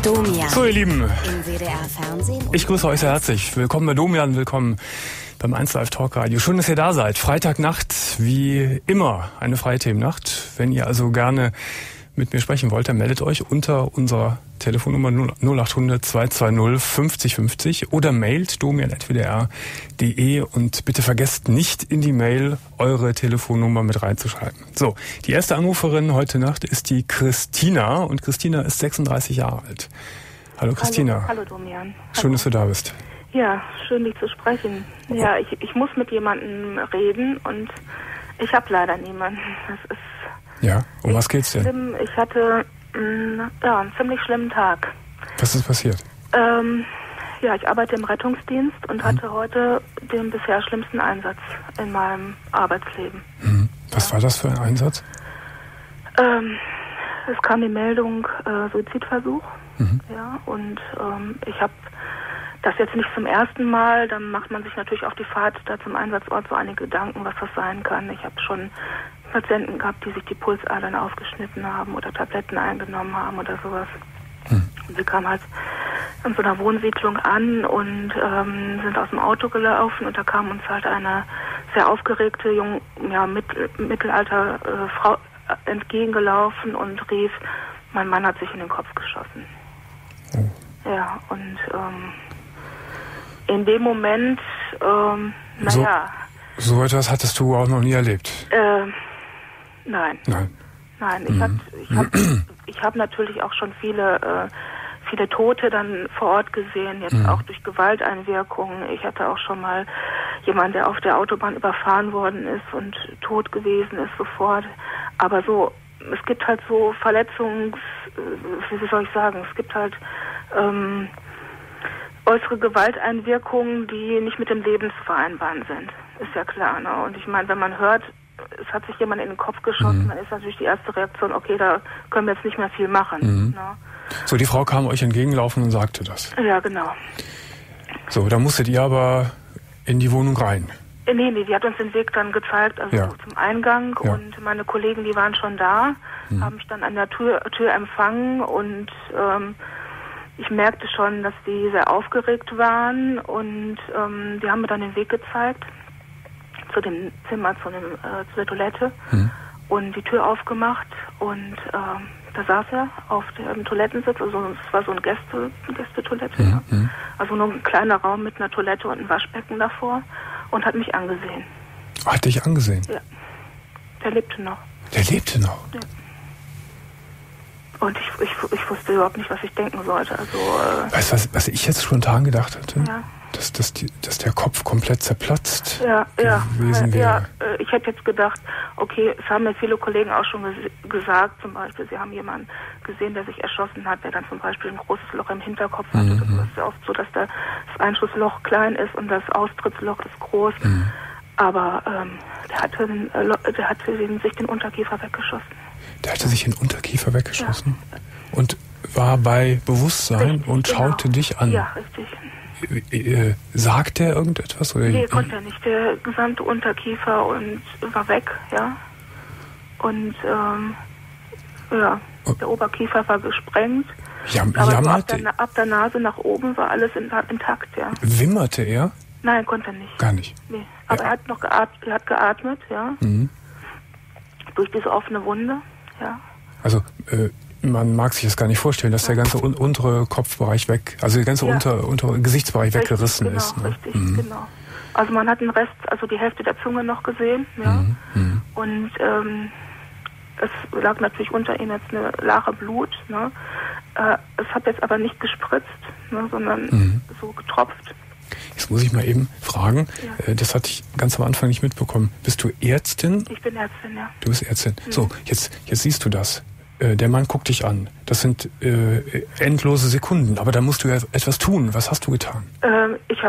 Domian. So, ihr Lieben, Im WDR Fernsehen. ich grüße euch sehr herzlich. Willkommen bei Domian, willkommen beim 1 Live Talk Radio. Schön, dass ihr da seid. Freitagnacht, wie immer, eine freie Themennacht. Wenn ihr also gerne mit mir sprechen wollt, dann meldet euch unter unserer Telefonnummer 0800 220 50 50 oder mailt domian@wdr.de und bitte vergesst nicht in die Mail eure Telefonnummer mit reinzuschreiben. So, die erste Anruferin heute Nacht ist die Christina und Christina ist 36 Jahre alt. Hallo Christina. Hallo Domian. Schön, dass du da bist. Ja, schön dich zu sprechen. Ja, ich muss mit jemandem reden und ich habe leider niemanden. Das ist Ja, um was geht's denn? Ich hatte einen ziemlich schlimmen Tag. Was ist passiert? Ja, ich arbeite im Rettungsdienst und hatte heute den bisher schlimmsten Einsatz in meinem Arbeitsleben. Was war das für ein Einsatz? Es kam die Meldung Suizidversuch. Ja, und ich habe das jetzt nicht zum ersten Mal. Dann macht man sich natürlich auf die Fahrt da zum Einsatzort so einige Gedanken, was das sein kann. Ich habe schon Patienten gehabt, die sich die Pulsadern aufgeschnitten haben oder Tabletten eingenommen haben oder sowas. Und sie kamen halt in so einer Wohnsiedlung an und sind aus dem Auto gelaufen und da kam uns halt eine sehr aufgeregte, mittelalter Frau entgegengelaufen und rief, mein Mann hat sich in den Kopf geschossen. Ja, und in dem Moment, So etwas hattest du auch noch nie erlebt? Nein. Nein. Ich hab natürlich auch schon viele Tote dann vor Ort gesehen, jetzt auch durch Gewalteinwirkungen. Ich hatte auch schon mal jemanden, der auf der Autobahn überfahren worden ist und tot gewesen ist sofort. Aber so, es gibt halt so wie soll ich sagen, es gibt halt äußere Gewalteinwirkungen, die nicht mit dem Leben zu vereinbaren sind. Ist ja klar, ne? Und ich meine, wenn man hört, es hat sich jemand in den Kopf geschossen, dann ist natürlich die erste Reaktion, okay, da können wir jetzt nicht mehr viel machen. Ne? So, die Frau kam euch entgegengelaufen und sagte das? Ja, genau. So, da musstet ihr aber in die Wohnung rein? Nee, die hat uns den Weg dann gezeigt, zum Eingang und meine Kollegen, die waren schon da, haben mich dann an der Tür empfangen und ich merkte schon, dass die sehr aufgeregt waren und die haben mir dann den Weg gezeigt zu dem Zimmer, zu der Toilette und die Tür aufgemacht und da saß er auf dem Toilettensitz, also es war so eine Gästetoilette, ja. Also nur ein kleiner Raum mit einer Toilette und einem Waschbecken davor und hat mich angesehen. Hat dich angesehen? Ja. Der lebte noch. Der lebte noch? Ja. Und ich wusste überhaupt nicht, was ich denken sollte. Also, weißt du, was ich jetzt spontan gedacht hatte? Ja. Dass der Kopf komplett zerplatzt gewesen wäre. Ich hätte jetzt gedacht, okay, es haben mir viele Kollegen auch schon gesagt, zum Beispiel, sie haben jemanden gesehen, der sich erschossen hat, der dann zum Beispiel ein großes Loch im Hinterkopf hatte. Das ist ja oft so, dass das Einschussloch klein ist und das Austrittsloch ist groß. Aber der hatte sich den Unterkiefer weggeschossen. Der hatte sich den Unterkiefer weggeschossen? Ja. Und war bei Bewusstsein richtig, und schaute dich an? Ja, richtig. Sagt er irgendetwas? Oder? Nee, konnte er nicht. Der gesamte Unterkiefer und war weg, ja. Und der Oberkiefer war gesprengt. Aber so ab der Nase nach oben war alles intakt, ja. Wimmerte er? Nein, konnte er nicht. Gar nicht? Nee, aber er hat geatmet, ja. Durch diese offene Wunde, ja. Also, man mag sich das gar nicht vorstellen, dass der ganze untere Kopfbereich also der ganze untere Gesichtsbereich richtig, weggerissen ist. Ne? Richtig, genau. Also man hat den Rest, also die Hälfte der Zunge noch gesehen, ja. Und es lag natürlich unter ihm jetzt eine Lache Blut, ne. Es hat jetzt aber nicht gespritzt, ne, sondern so getropft. Jetzt muss ich mal eben fragen, das hatte ich ganz am Anfang nicht mitbekommen. Bist du Ärztin? Ich bin Ärztin, ja. Du bist Ärztin. So, jetzt siehst du das. Der Mann guckt dich an. Das sind endlose Sekunden, aber da musst du ja etwas tun. Was hast du getan? Ich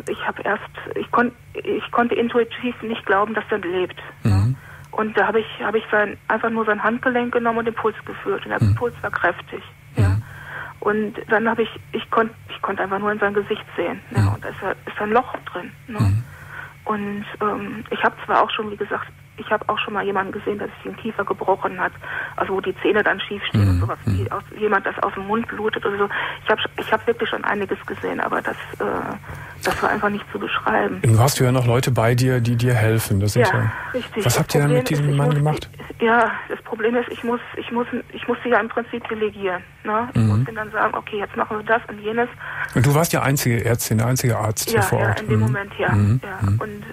konnte intuitiv nicht glauben, dass er lebt. Ja. Und da habe ich einfach nur sein Handgelenk genommen und den Puls geführt. Und der Puls war kräftig. Ja. Und dann ich konnte einfach nur in sein Gesicht sehen. Ja. Und da ist ein Loch drin. Ne? Und ich habe zwar auch schon, wie gesagt, ich habe auch schon mal jemanden gesehen, der sich den Kiefer gebrochen hat, also wo die Zähne dann schief stehen und sowas, wie jemand, das aus dem Mund blutet oder so. Ich hab wirklich schon einiges gesehen, aber das war einfach nicht zu beschreiben. Du hast ja noch Leute bei dir, die dir helfen. Das sind ja richtig. Was habt ihr dann mit diesem Mann gemacht? Das Problem ist, ich muss sie ja im Prinzip delegieren. Ne? Ich muss ihnen dann sagen, okay, jetzt machen wir das und jenes. Und du warst ja einzige Ärztin, der einzige Arzt hier vor Ort. Ja, in dem Moment, ja. Und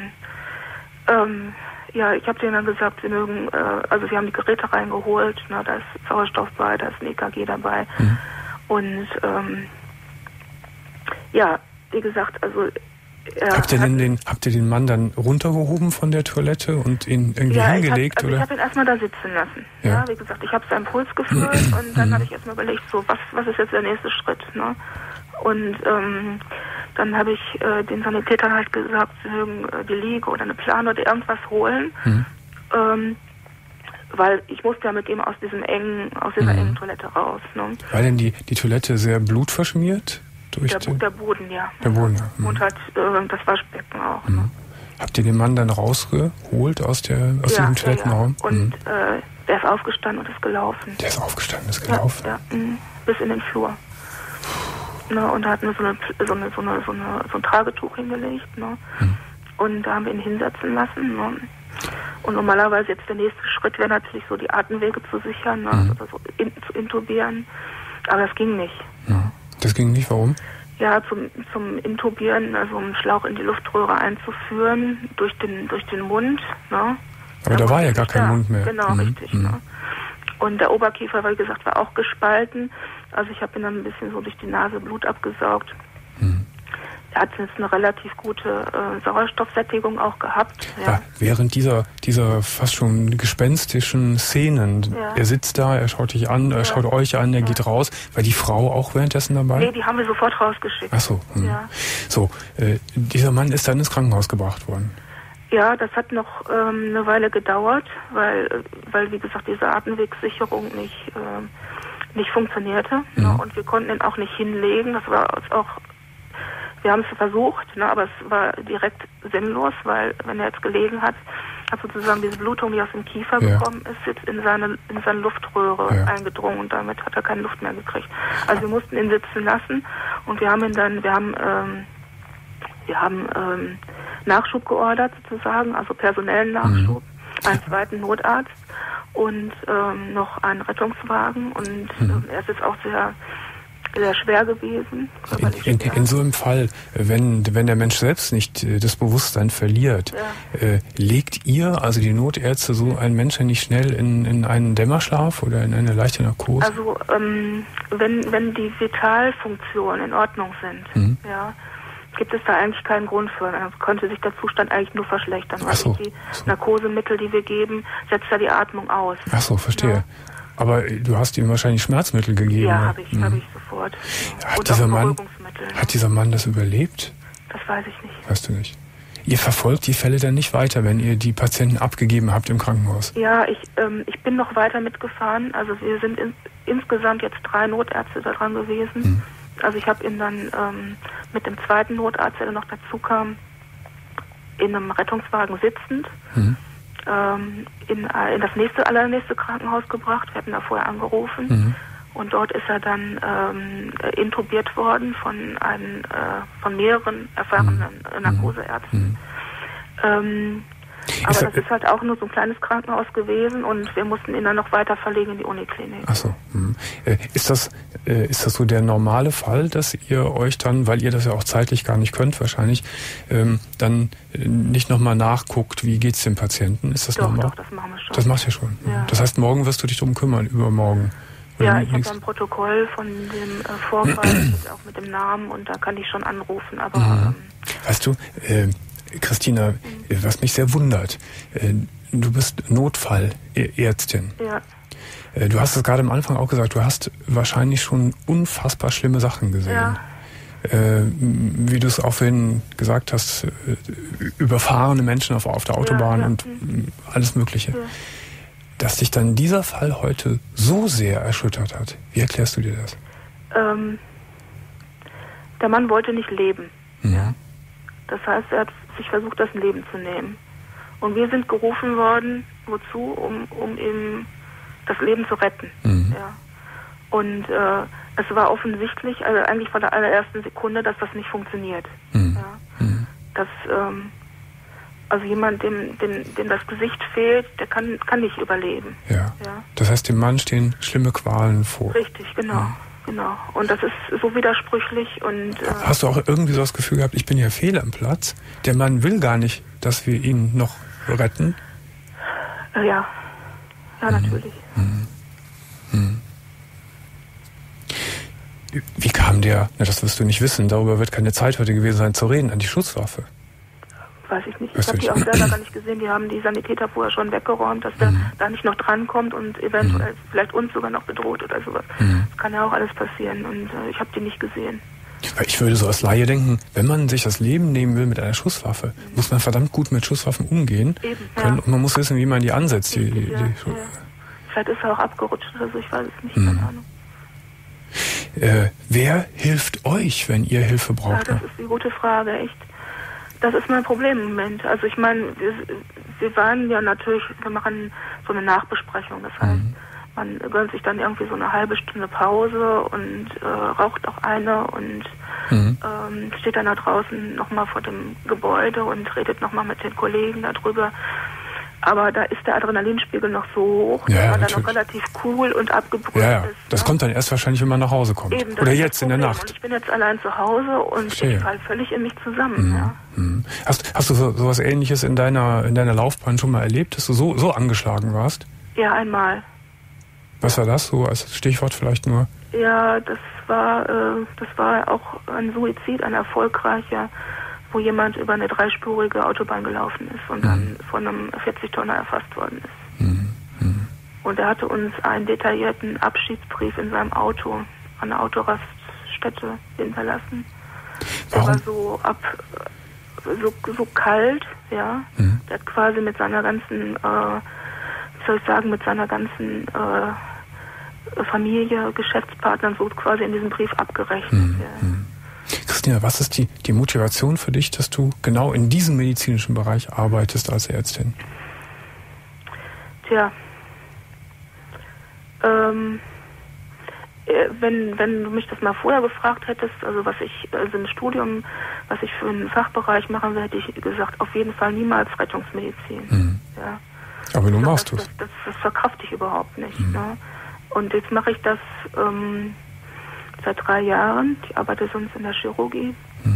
ich habe denen dann gesagt, sie mögen, also sie haben die Geräte reingeholt, ne, da ist Sauerstoff bei, da ist ein EKG dabei. Und wie gesagt, also habt ihr den Mann dann runtergehoben von der Toilette und ihn irgendwie hingelegt? Ich habe ihn erstmal da sitzen lassen. Ja, wie gesagt, ich habe seinen Puls gefühlt und dann habe ich erstmal überlegt, so was ist jetzt der nächste Schritt, ne? Und dann habe ich den Sanitätern halt gesagt, sie mögen die Liege oder eine Plane oder irgendwas holen, weil ich musste ja mit ihm aus dieser engen Toilette raus. Ne? War denn die Toilette sehr blutverschmiert? Der Boden, ja. Der Boden, ja. Und halt das Waschbecken auch. Ne? Habt ihr den Mann dann rausgeholt aus diesem Toilettenraum? Ja. Und der ist aufgestanden und ist gelaufen. Der ist aufgestanden, ist gelaufen? Ja, bis in den Flur. Ne, und da hatten wir so ein Tragetuch hingelegt. Ne? Und da haben wir ihn hinsetzen lassen. Ne? Und normalerweise jetzt der nächste Schritt wäre natürlich so die Atemwege zu sichern, ne? Also so zu intubieren. Aber das ging nicht. Ja. Das ging nicht, warum? Ja, zum Intubieren, also einen Schlauch in die Luftröhre einzuführen, durch den Mund. Ne? Aber da war ja gar kein Mund mehr. Genau, richtig. Ne? Und der Oberkiefer, wie gesagt, war auch gespalten. Also ich habe ihn dann ein bisschen so durch die Nase Blut abgesaugt. Er hat jetzt eine relativ gute Sauerstoffsättigung auch gehabt. Ja. Während dieser fast schon gespenstischen Szenen, er sitzt da, er schaut dich an, er schaut euch an, er geht raus. War die Frau auch währenddessen dabei? Nee, die haben wir sofort rausgeschickt. Ach so. Ja. So, dieser Mann ist dann ins Krankenhaus gebracht worden. Ja, das hat noch eine Weile gedauert, weil wie gesagt diese Atemwegssicherung nicht funktionierte. Ne? Und wir konnten ihn auch nicht hinlegen. Das war auch, wir haben es versucht, ne? Aber es war direkt sinnlos, weil wenn er jetzt gelegen hat sozusagen diese Blutung, die aus dem Kiefer gekommen ist, jetzt in seine Luftröhre eingedrungen und damit hat er keine Luft mehr gekriegt. Also wir mussten ihn sitzen lassen und wir haben Nachschub geordert sozusagen, also personellen Nachschub, einen zweiten Notarzt und noch einen Rettungswagen und er ist jetzt auch sehr, sehr schwer gewesen. In so einem Fall, wenn der Mensch selbst nicht das Bewusstsein verliert, legt ihr, also die Notärzte, so einen Menschen nicht schnell in einen Dämmerschlaf oder in eine leichte Narkose? Also wenn die Vitalfunktionen in Ordnung sind, gibt es da eigentlich keinen Grund für. Dann könnte sich der Zustand eigentlich nur verschlechtern. Weil die Narkosemittel, die wir geben, setzt ja die Atmung aus. Ach so, verstehe. Ja. Aber du hast ihm wahrscheinlich Schmerzmittel gegeben. Ja, habe ich sofort. Hat dieser Mann das überlebt? Das weiß ich nicht. Weißt du nicht. Ihr verfolgt die Fälle dann nicht weiter, wenn ihr die Patienten abgegeben habt im Krankenhaus? Ja, ich bin noch weiter mitgefahren. Also wir sind insgesamt jetzt 3 Notärzte da dran gewesen. Also ich habe ihn dann mit dem zweiten Notarzt, der noch dazu kam, in einem Rettungswagen sitzend in das allernächste Krankenhaus gebracht. Wir hatten da vorher angerufen und dort ist er dann intubiert worden von mehreren erfahrenen Narkoseärzten. Aber das ist halt auch nur so ein kleines Krankenhaus gewesen und wir mussten ihn dann noch weiter verlegen in die Uniklinik. Ach so. Ist das so der normale Fall, dass ihr euch dann, weil ihr das ja auch zeitlich gar nicht könnt wahrscheinlich, dann nicht nochmal nachguckt, wie geht's dem Patienten? Ist das normal? Doch, das machen wir schon. Das machst du ja schon. Ja. Das heißt, morgen wirst du dich drum kümmern, übermorgen. Ja, ich habe ein Protokoll von dem Vorfall, auch mit dem Namen und da kann ich schon anrufen. Aber weißt du, Christina, was mich sehr wundert, du bist Notfallärztin. Ja. Du hast es gerade am Anfang auch gesagt, du hast wahrscheinlich schon unfassbar schlimme Sachen gesehen. Ja. Wie du es auch vorhin gesagt hast, überfahrene Menschen auf der Autobahn und alles Mögliche. Ja. Dass dich dann dieser Fall heute so sehr erschüttert hat, wie erklärst du dir das? Der Mann wollte nicht leben. Ja. Das heißt, er hat sich versucht, das Leben zu nehmen. Und wir sind gerufen worden, wozu? Um eben das Leben zu retten. Ja. Und es war offensichtlich, also eigentlich von der allerersten Sekunde, dass das nicht funktioniert. Ja. Dass also jemand, dem das Gesicht fehlt, der kann nicht überleben. Ja. Das heißt, dem Mann stehen schlimme Qualen vor. Richtig, genau. Genau. Und das ist so widersprüchlich und... Hast du auch irgendwie so das Gefühl gehabt, ich bin hier fehl am Platz? Der Mann will gar nicht, dass wir ihn noch retten? Ja, natürlich. Wie kam der, das wirst du nicht wissen, darüber wird keine Zeit heute gewesen sein, zu reden, an die Schusswaffe? Weiß ich nicht. Ich habe die auch selber gar nicht gesehen. Die haben die Sanitäter vorher schon weggeräumt, dass der da nicht noch drankommt und eventuell vielleicht uns sogar noch bedroht oder sowas. Das kann ja auch alles passieren und ich habe die nicht gesehen. Ich würde so als Laie denken, wenn man sich das Leben nehmen will mit einer Schusswaffe, muss man verdammt gut mit Schusswaffen umgehen können und man muss wissen, wie man die ansetzt. Vielleicht ist er auch abgerutscht oder so, ich weiß es nicht, keine Ahnung. Wer hilft euch, wenn ihr Hilfe braucht? Ja, das ist die gute Frage, echt. Das ist mein Problem im Moment. Also ich meine, wir waren ja natürlich, wir machen so eine Nachbesprechung. Das heißt, man gönnt sich dann irgendwie so eine halbe Stunde Pause und raucht auch eine und steht dann da draußen nochmal vor dem Gebäude und redet nochmal mit den Kollegen darüber. Aber da ist der Adrenalinspiegel noch so hoch, dass man dann noch relativ cool und abgebrüht ist. Das kommt dann erst wahrscheinlich, wenn man nach Hause kommt. Eben, oder jetzt in der Nacht. Und ich bin jetzt allein zu Hause und ich falle völlig in mich zusammen. Ja. Hast du sowas Ähnliches in deiner Laufbahn schon mal erlebt, dass du so angeschlagen warst? Ja, einmal. Was war das so als Stichwort vielleicht nur? Ja, das war auch ein Suizid, ein erfolgreicher, wo jemand über eine 3-spurige Autobahn gelaufen ist und dann von einem 40-Tonner erfasst worden ist. Und er hatte uns einen detaillierten Abschiedsbrief in seinem Auto an der Autoraststätte hinterlassen. Der war so kalt, ja. Der hat quasi mit seiner ganzen, mit seiner ganzen Familie, Geschäftspartnern so quasi in diesem Brief abgerechnet. Christina, was ist die Motivation für dich, dass du genau in diesem medizinischen Bereich arbeitest als Ärztin? Tja, wenn du mich das mal vorher gefragt hättest, also im Studium, was ich für einen Fachbereich machen will, hätte ich gesagt, auf jeden Fall niemals Rettungsmedizin. Ja. Aber nun machst du es. Das verkrafte ich überhaupt nicht. Ne? Und jetzt mache ich das seit 3 Jahren. Ich arbeite sonst in der Chirurgie.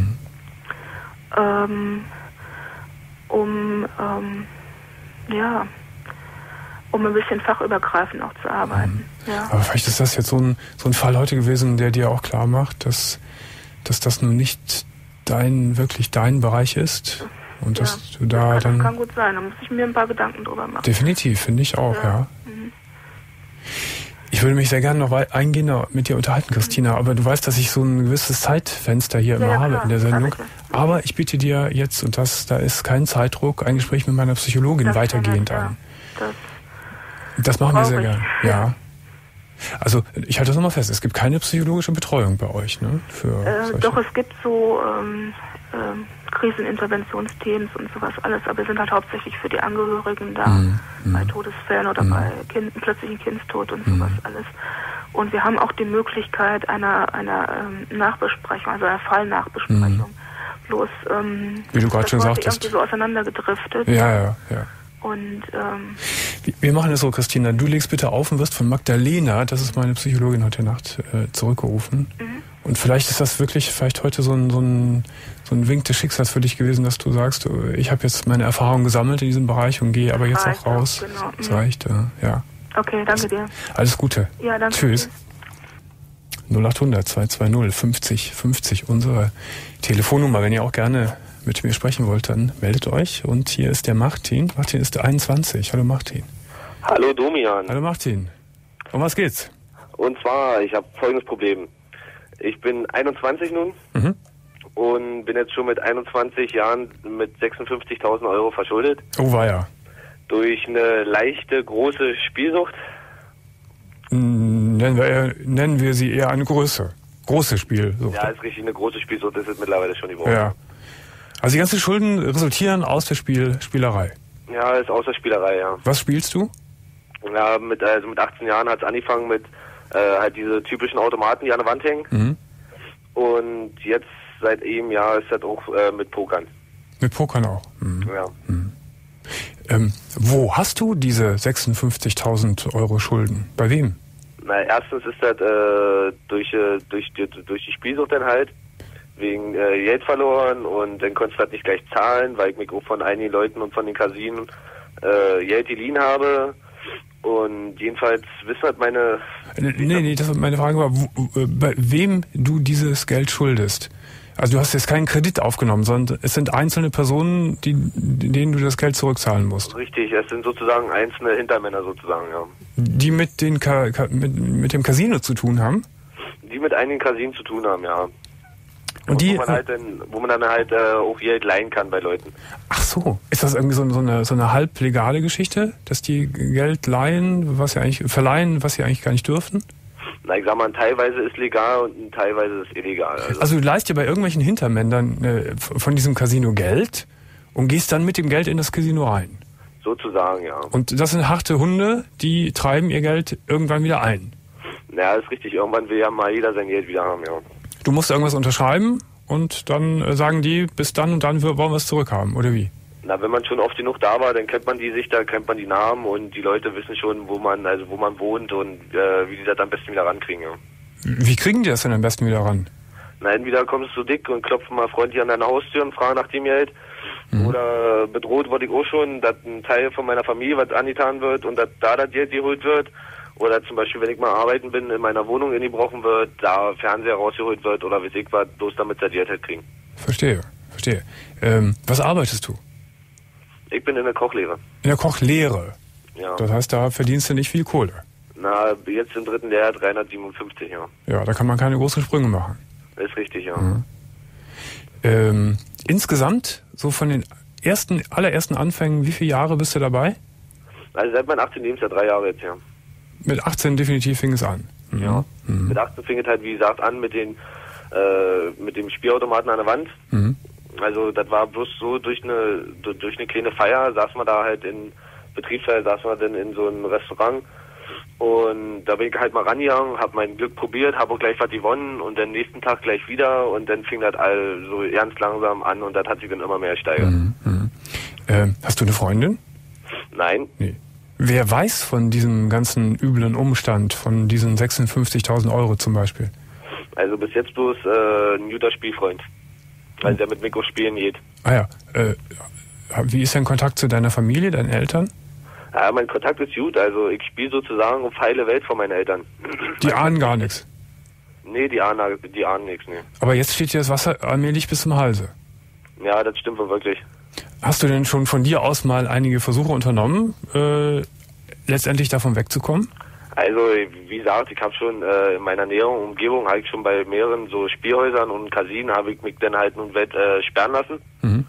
Um ein bisschen fachübergreifend auch zu arbeiten. Ja. Aber vielleicht ist das jetzt so ein Fall heute gewesen, der dir auch klar macht, dass das nun nicht wirklich dein Bereich ist. Und dass du da dann... Das kann gut sein, da muss ich mir ein paar Gedanken drüber machen. Definitiv, finde ich auch, ja. Ich würde mich sehr gerne noch eingehender mit dir unterhalten, Christina, aber du weißt, dass ich so ein gewisses Zeitfenster hier immer habe in der Sendung. Aber ich biete dir jetzt, und da ist kein Zeitdruck, ein Gespräch mit meiner Psychologin weitergehend an. Das machen wir sehr gerne. Ja. Also ich halte das nochmal fest, es gibt keine psychologische Betreuung bei euch, ne? Doch, es gibt so Kriseninterventionsteams und sowas alles, aber wir sind halt hauptsächlich für die Angehörigen da, bei Todesfällen oder bei plötzlichen Kindstod und sowas alles. Und wir haben auch die Möglichkeit einer Nachbesprechung, also einer Fallnachbesprechung. Bloß, wie du gerade schon sagtest, irgendwie so auseinandergedriftet. Ja. Und wir machen es so, Christina, du legst bitte auf und wirst von Magdalena, das ist meine Psychologin heute Nacht, zurückgerufen. Und vielleicht ist das wirklich heute so ein Wink des Schicksals für dich gewesen, dass du sagst, ich habe jetzt meine Erfahrung gesammelt in diesem Bereich und gehe aber jetzt auch raus. Genau. Das reicht, ja. Okay, danke dir. Alles Gute. Ja, danke. Tschüss. 0800 220 50 50, unsere Telefonnummer. Wenn ihr auch gerne mit mir sprechen wollt, dann meldet euch. Und hier ist der Martin. Martin ist 21. Hallo Martin. Hallo Domian. Hallo Martin. Um was geht's? Und zwar, ich habe folgendes Problem. Ich bin 21 nun und bin jetzt schon mit 21 Jahren mit 56.000 Euro verschuldet. Oh weia. Durch eine leichte, große Spielsucht. Nennen wir sie eher eine große Spielsucht. Ja, ist richtig, eine große Spielsucht ist es mittlerweile schon überhaupt. Ja. Also die ganzen Schulden resultieren aus der Spielerei. Ja, ist Außerspielerei, ja. Was spielst du? Ja, mit 18 Jahren hat es angefangen mit halt diese typischen Automaten, die an der Wand hängen. Mhm. Und jetzt seit eben Jahr ist das auch mit Pokern. Mit Pokern auch? Mhm. Ja. Mhm. Wo hast du diese 56.000 Euro Schulden? Bei wem? Na, erstens ist das durch die Spielsucht dann halt, wegen Geld verloren, und dann konntest du das nicht gleich zahlen, weil ich mich auch von einigen Leuten und von den Casinen Geld geliehen habe. Und jedenfalls wissen halt meine... Nee, das meine Frage war, bei wem du dieses Geld schuldest. Also du hast jetzt keinen Kredit aufgenommen, sondern es sind einzelne Personen, denen du das Geld zurückzahlen musst. Richtig, es sind sozusagen einzelne Hintermänner sozusagen, ja. Die mit dem Casino zu tun haben? Die mit einigen Casinen zu tun haben, ja. Und die, wo man dann halt auch Geld leihen kann bei Leuten. Ach so, ist das irgendwie so eine halblegale Geschichte, dass die Geld leihen, verleihen, was sie eigentlich gar nicht dürfen? Na, ich sag mal, teilweise ist legal und teilweise ist illegal. Also du leihst dir bei irgendwelchen Hintermännern von diesem Casino Geld und gehst dann mit dem Geld in das Casino rein? Sozusagen, ja. Und das sind harte Hunde, die treiben ihr Geld irgendwann wieder ein? Ja, ist richtig. Irgendwann will ja mal jeder sein Geld wieder haben, ja. Du musst irgendwas unterschreiben und dann sagen die, bis dann und dann wollen wir es zurückhaben, oder wie? Na, wenn man schon oft genug da war, dann kennt man die Gesichter, kennt man die Namen, und die Leute wissen schon, wo man wohnt und wie die das am besten wieder rankriegen, ja. Wie kriegen die das denn am besten wieder ran? Na, entweder kommst du dick und klopfen mal freundlich an deine Haustür und fragen nach dem Geld. Mhm. Oder bedroht wurde ich auch schon, dass ein Teil von meiner Familie was angetan wird und dass da das Geld geholt wird. Oder zum Beispiel, wenn ich mal arbeiten bin, in meiner Wohnung gebrochen wird, da Fernseher rausgeholt wird oder weiß ich was, bloß damit sie Geld halt kriegen. Verstehe. Was arbeitest du? Ich bin in der Kochlehre. In der Kochlehre? Ja. Das heißt, da verdienst du nicht viel Kohle? Na, jetzt im dritten Lehrjahr 357, ja. Ja, da kann man keine großen Sprünge machen. Ist richtig, ja. Mhm. Insgesamt, so von den allerersten Anfängen, wie viele Jahre bist du dabei? Also seit meinem 18. Lebensjahr, 3 Jahre jetzt, ja. Mit 18 definitiv fing es an? Mhm. Ja. Mhm. Mit 18 fing es halt, wie gesagt, an mit dem Spielautomaten an der Wand. Mhm. Also das war bloß so durch eine kleine Feier, saß man da halt in Betriebsfeier, saß man dann in so einem Restaurant, und da bin ich halt mal rangegangen, hab mein Glück probiert, habe auch gleich was gewonnen und dann nächsten Tag gleich wieder, und dann fing das all so ganz langsam an und das hat sich dann immer mehr gesteigert. Mhm. Hast du eine Freundin? Nein. Nee. Wer weiß von diesem ganzen üblen Umstand, von diesen 56.000 Euro zum Beispiel? Also bis jetzt bloß ein guter Spielfreund, weil der mit Mikro spielen geht. Ah ja. Wie ist dein Kontakt zu deiner Familie, deinen Eltern? Ja, mein Kontakt ist gut. Also ich spiele sozusagen auf heile Welt von meinen Eltern. Die ahnen gar nichts? Nee, die ahnen nichts, nee. Aber jetzt steht dir das Wasser allmählich bis zum Halse. Ja, das stimmt wohl wirklich. Hast du denn schon von dir aus mal einige Versuche unternommen, letztendlich davon wegzukommen? Also, wie gesagt, ich habe schon in meiner näheren Umgebung, habe ich schon bei mehreren so Spielhäusern und Casinen, habe ich mich dann halt nun sperren lassen. Mhm.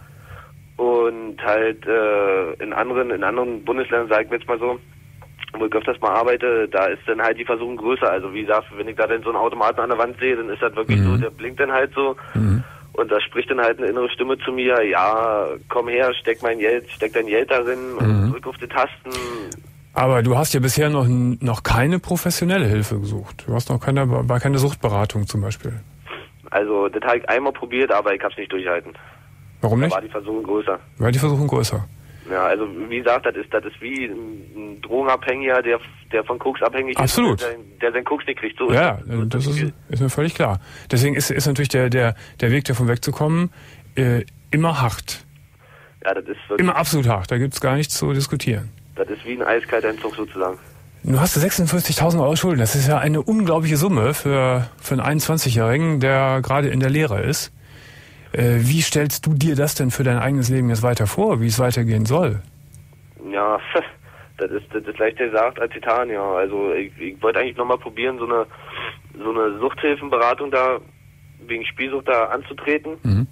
Und halt in anderen Bundesländern, sage ich jetzt mal so, wo ich öfters mal arbeite, da ist dann halt die Versuchung größer. Also wie gesagt, wenn ich da dann so einen Automaten an der Wand sehe, dann ist das wirklich so, der blinkt dann halt so. Mhm. Und da spricht dann halt eine innere Stimme zu mir, ja, komm her, steck dein Geld darin und drück auf die Tasten. Aber du hast ja bisher noch keine professionelle Hilfe gesucht. Du hast noch keine Suchtberatung zum Beispiel. Also das habe ich einmal probiert, aber ich habe es nicht durchgehalten. Warum nicht? Da war die Versuchung größer. War die Versuchung größer? Ja, also wie gesagt, das ist wie ein Drogenabhängiger, der von Koks abhängig Absolut. ist, der seinen Koks nicht kriegt. So ja, das ist mir völlig klar. Deswegen ist natürlich der Weg davon wegzukommen immer hart. Ja, das ist wirklich immer absolut hart. Da gibt's gar nichts zu diskutieren. Das ist wie ein eiskalter Entzug sozusagen. Du hast 56.000 Euro Schulden. Das ist ja eine unglaubliche Summe für einen 21-Jährigen, der gerade in der Lehre ist. Wie stellst du dir das denn für dein eigenes Leben jetzt weiter vor, wie es weitergehen soll? Ja, das ist leichter gesagt als getan, ja. Also ich wollte eigentlich nochmal probieren, so eine Suchthilfenberatung da wegen Spielsucht da anzutreten. Mhm.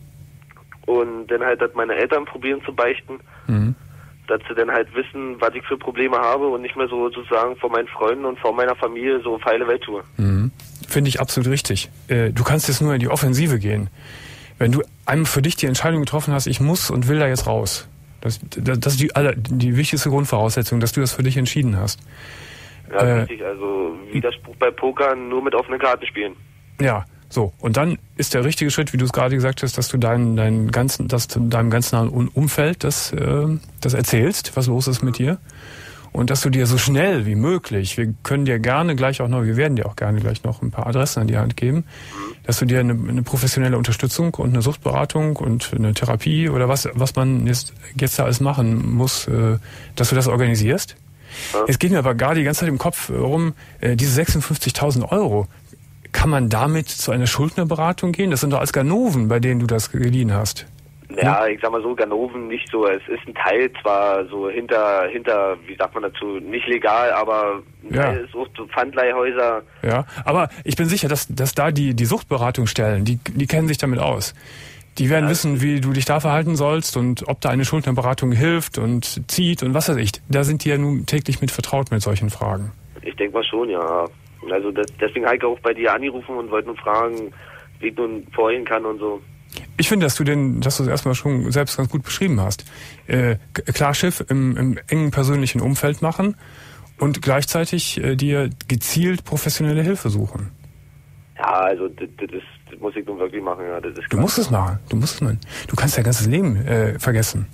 Und dann halt das meine Eltern probieren zu beichten. Mhm. Dass sie dann halt wissen, was ich für Probleme habe und nicht mehr so sozusagen vor meinen Freunden und vor meiner Familie so auf heile Welt tue. Mhm. Finde ich absolut richtig. Du kannst jetzt nur in die Offensive gehen. Wenn du einmal für dich die Entscheidung getroffen hast, ich muss und will da jetzt raus, Das ist die wichtigste Grundvoraussetzung, dass du das für dich entschieden hast. Ja, richtig. Also Widerspruch bei Pokern, nur mit offenen Karten spielen. Ja, so. Und dann ist der richtige Schritt, wie du es gerade gesagt hast, dass du deinem ganzen nahen Umfeld das erzählst, was los ist mit dir. Und dass du dir so schnell wie möglich, wir werden dir auch gerne gleich noch ein paar Adressen an die Hand geben, dass du dir eine professionelle Unterstützung und eine Suchtberatung und eine Therapie oder was man jetzt da alles machen muss, dass du das organisierst. Ja. Es geht mir aber gar die ganze Zeit im Kopf rum, diese 56.000 Euro, kann man damit zu einer Schuldnerberatung gehen? Das sind doch alles Ganoven, bei denen du das geliehen hast. Ja, ich sag mal so, Ganoven nicht so. Es ist ein Teil zwar so hinter, wie sagt man dazu, nicht legal, aber ein Teil ist auch so Pfandleihhäuser. Ja, aber ich bin sicher, dass da die Suchtberatungsstellen, die kennen sich damit aus. Die werden wissen, wie du dich da verhalten sollst und ob da eine Schuldnerberatung hilft und zieht und was weiß ich. Da sind die ja nun täglich mit vertraut mit solchen Fragen. Ich denke mal schon, ja. Also deswegen habe ich auch bei dir angerufen und wollte nur fragen, wie ich nun vorgehen kann und so. Ich finde, dass du es erstmal schon selbst ganz gut beschrieben hast. Klarschiff im engen persönlichen Umfeld machen und gleichzeitig dir gezielt professionelle Hilfe suchen. Ja, also das muss ich nun wirklich machen. Ja, das ist klar. Du musst es machen. Du kannst dein ganzes Leben vergessen.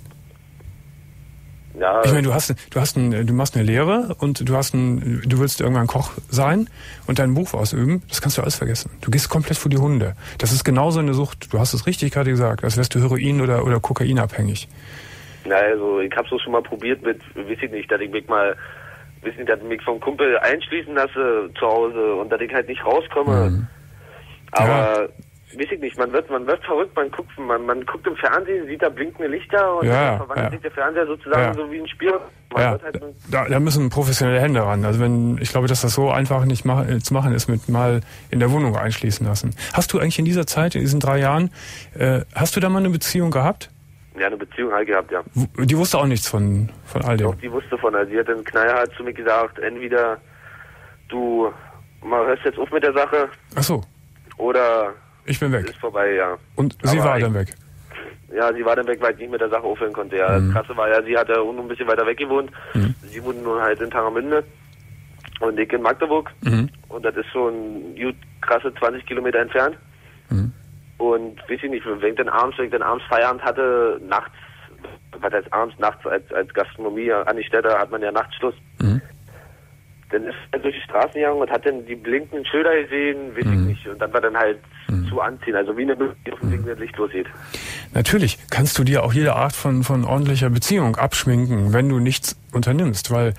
Ja. Ich meine, du machst eine Lehre und du willst irgendwann Koch sein und deinen Beruf ausüben. Das kannst du alles vergessen. Du gehst komplett vor die Hunde. Das ist genauso eine Sucht. Du hast es richtig gerade gesagt, als wärst du Heroin- oder Kokainabhängig. Na, also ich hab's auch schon mal probiert mit, weiß ich nicht, dass ich mich vom Kumpel einschließen lasse zu Hause und dass ich halt nicht rauskomme. Mhm. Aber weiß ich nicht, man wird verrückt, man guckt im Fernsehen, sieht da blinkende Lichter und dann verwandelt sich der Fernseher sozusagen so wie ein Spiel. Da müssen professionelle Hände ran. Also ich glaube, dass das so einfach nicht zu machen ist, mit mal in der Wohnung einschließen lassen. Hast du eigentlich in dieser Zeit, in diesen 3 Jahren, hast du da mal eine Beziehung gehabt? Ja, eine Beziehung halt gehabt, ja. Die wusste auch nichts von all dem? Doch, die wusste von. Also sie hat dann knallhart zu mir gesagt, entweder du hörst jetzt auf mit der Sache. Ach so. Oder ich bin weg. Ist vorbei, ja. Und sie war dann weg? Ja, sie war dann weg, weil ich nicht mit der Sache aufhören konnte. Ja, das Krasse war ja, sie hat ja auch noch ein bisschen weiter weg gewohnt. Mhm. Sie wohnt nun halt in Tangermünde und ich in Magdeburg. Mhm. Und das ist schon gut krasse 20 Kilometer entfernt. Mhm. Und weiß ich nicht, wenn ich dann abends Feierabend hatte, nachts, was heißt abends, nachts als Gastronomie an die Städte hat man ja Nachtschluss. Mhm. Dann ist er durch die Straßen gegangen und hat dann die blinkenden Schilder gesehen, weiß ich nicht. Und dann war dann halt zu anziehen, also wie eine Möwe, die auf dem blinkenden Licht lossieht. Natürlich kannst du dir auch jede Art von ordentlicher Beziehung abschminken, wenn du nichts unternimmst, weil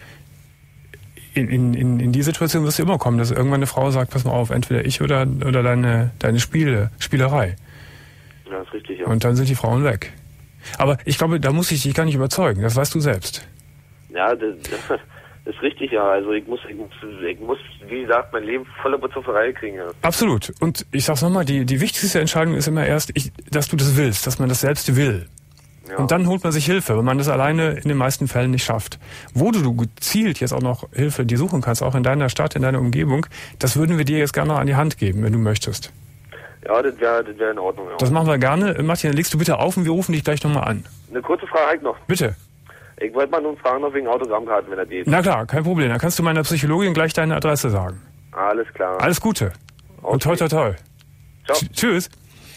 in die Situation wirst du immer kommen, dass irgendwann eine Frau sagt, pass mal auf, entweder ich oder deine Spielerei. Ja, ist richtig, ja. Und dann sind die Frauen weg. Aber ich glaube, da muss ich dich gar nicht überzeugen, das weißt du selbst. Ja, das ist richtig, ja. Also ich muss, wie gesagt, mein Leben voller Bezufferei kriegen. Ja. Absolut. Und ich sag's nochmal, die wichtigste Entscheidung ist immer erst, dass du das willst, dass man das selbst will. Ja. Und dann holt man sich Hilfe, wenn man das alleine in den meisten Fällen nicht schafft. Wo du gezielt jetzt auch noch Hilfe die suchen kannst, auch in deiner Stadt, in deiner Umgebung, das würden wir dir jetzt gerne noch an die Hand geben, wenn du möchtest. Ja, das wär in Ordnung. Ja. Das machen wir gerne. Martin, legst du bitte auf und wir rufen dich gleich nochmal an. Eine kurze Frage halt noch. Bitte. Ich wollte mal nun fragen, noch wegen Autogrammkarten, wenn er geht. Na klar, kein Problem. Dann kannst du meiner Psychologin gleich deine Adresse sagen. Alles klar. Alles Gute. Okay. Und toi, toi, toi. Ciao. Tschüss.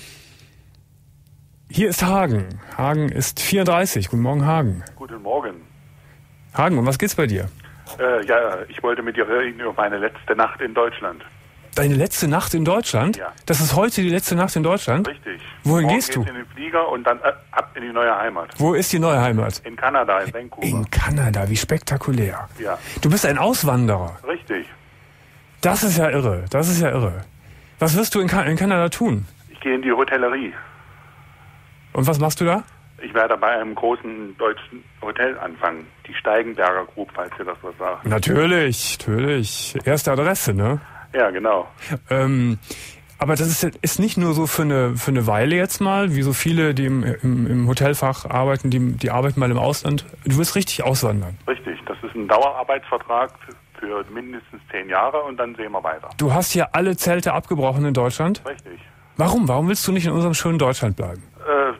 Hier ist Hagen. Hagen ist 34. Guten Morgen, Hagen. Guten Morgen. Hagen, um was geht's bei dir? Ich wollte mit dir reden über meine letzte Nacht in Deutschland. Deine letzte Nacht in Deutschland? Ja. Das ist heute die letzte Nacht in Deutschland? Richtig. Wohin gehst du? In den Flieger und dann ab in die neue Heimat. Wo ist die neue Heimat? In Kanada, in Vancouver. In Kanada, wie spektakulär. Ja. Du bist ein Auswanderer. Richtig. Das ist ja irre, Was wirst du in Kanada tun? Ich gehe in die Hotellerie. Und was machst du da? Ich werde bei einem großen deutschen Hotel anfangen. Die Steigenberger Group, falls ihr das was sagt. Natürlich. Erste Adresse, ne? Ja, genau. Aber das ist nicht nur so für eine Weile jetzt mal, wie so viele, die im Hotelfach arbeiten, die arbeiten mal im Ausland. Du willst richtig auswandern. Richtig, das ist ein Dauerarbeitsvertrag für mindestens 10 Jahre und dann sehen wir weiter. Du hast hier alle Zelte abgebrochen in Deutschland? Richtig. Warum? Warum willst du nicht in unserem schönen Deutschland bleiben?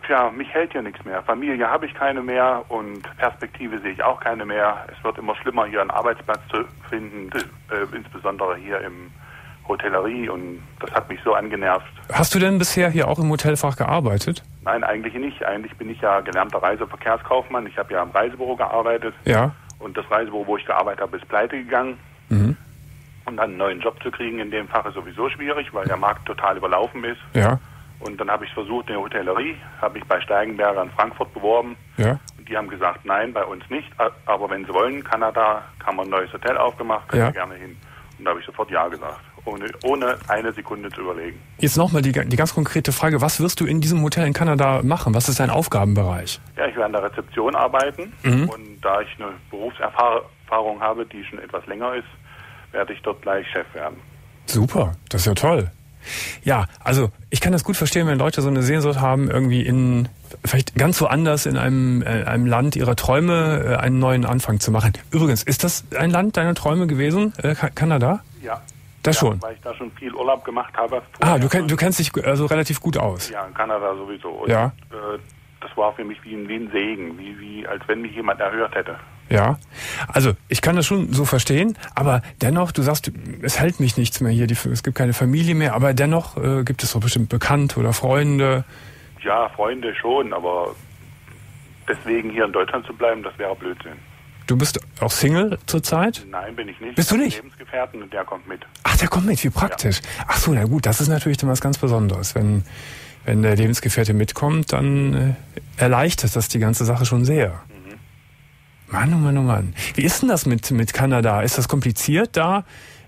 Tja, mich hält hier nichts mehr. Familie habe ich keine mehr und Perspektive sehe ich auch keine mehr. Es wird immer schlimmer, hier einen Arbeitsplatz zu finden, insbesondere hier im Hotellerie, und das hat mich so angenervt. Hast du denn bisher hier auch im Hotelfach gearbeitet? Nein, eigentlich nicht. Eigentlich bin ich ja gelernter Reiseverkehrskaufmann. Ich habe ja im Reisebüro gearbeitet. Ja. Und das Reisebüro, wo ich gearbeitet habe, ist pleite gegangen. Mhm. Und dann einen neuen Job zu kriegen in dem Fach ist sowieso schwierig, weil der Markt total überlaufen ist. Ja. Und dann habe ich versucht, in der Hotellerie, habe mich bei Steigenberger in Frankfurt beworben. Ja. Und die haben gesagt, nein, bei uns nicht. Aber wenn sie wollen, Kanada, haben wir ein neues Hotel aufgemacht, können wir gerne hin. Und da habe ich sofort Ja gesagt, ohne eine Sekunde zu überlegen. Jetzt nochmal die ganz konkrete Frage, was wirst du in diesem Hotel in Kanada machen? Was ist dein Aufgabenbereich? Ja, ich werde an der Rezeption arbeiten. Mhm. Und da ich eine Berufserfahrung habe, die schon etwas länger ist, werde ich dort gleich Chef werden. Super, das ist ja toll. Ja, also ich kann das gut verstehen, wenn Leute so eine Sehnsucht haben, irgendwie vielleicht ganz so anders in einem Land ihrer Träume einen neuen Anfang zu machen. Übrigens, ist das ein Land deiner Träume gewesen, Kanada? Ja. Das schon? Weil ich da schon viel Urlaub gemacht habe. Du kennst dich also relativ gut aus. Ja, in Kanada sowieso. Und ja. Das war für mich wie ein Segen, wie als wenn mich jemand erhört hätte. Ja, also ich kann das schon so verstehen, aber dennoch, du sagst, es hält mich nichts mehr hier, es gibt keine Familie mehr, aber dennoch gibt es doch bestimmt Bekannte oder Freunde. Ja, Freunde schon, aber deswegen hier in Deutschland zu bleiben, das wäre Blödsinn. Du bist auch Single zurzeit? Nein, bin ich nicht. Bist du nicht? Ich habe einen Lebensgefährten und der kommt mit. Ach, der kommt mit, wie praktisch. Ja. Ach so, na gut, das ist natürlich dann was ganz Besonderes. Wenn der Lebensgefährte mitkommt, dann erleichtert das die ganze Sache schon sehr. Mann, oh Mann, oh Mann. Wie ist denn das mit Kanada? Ist das kompliziert, da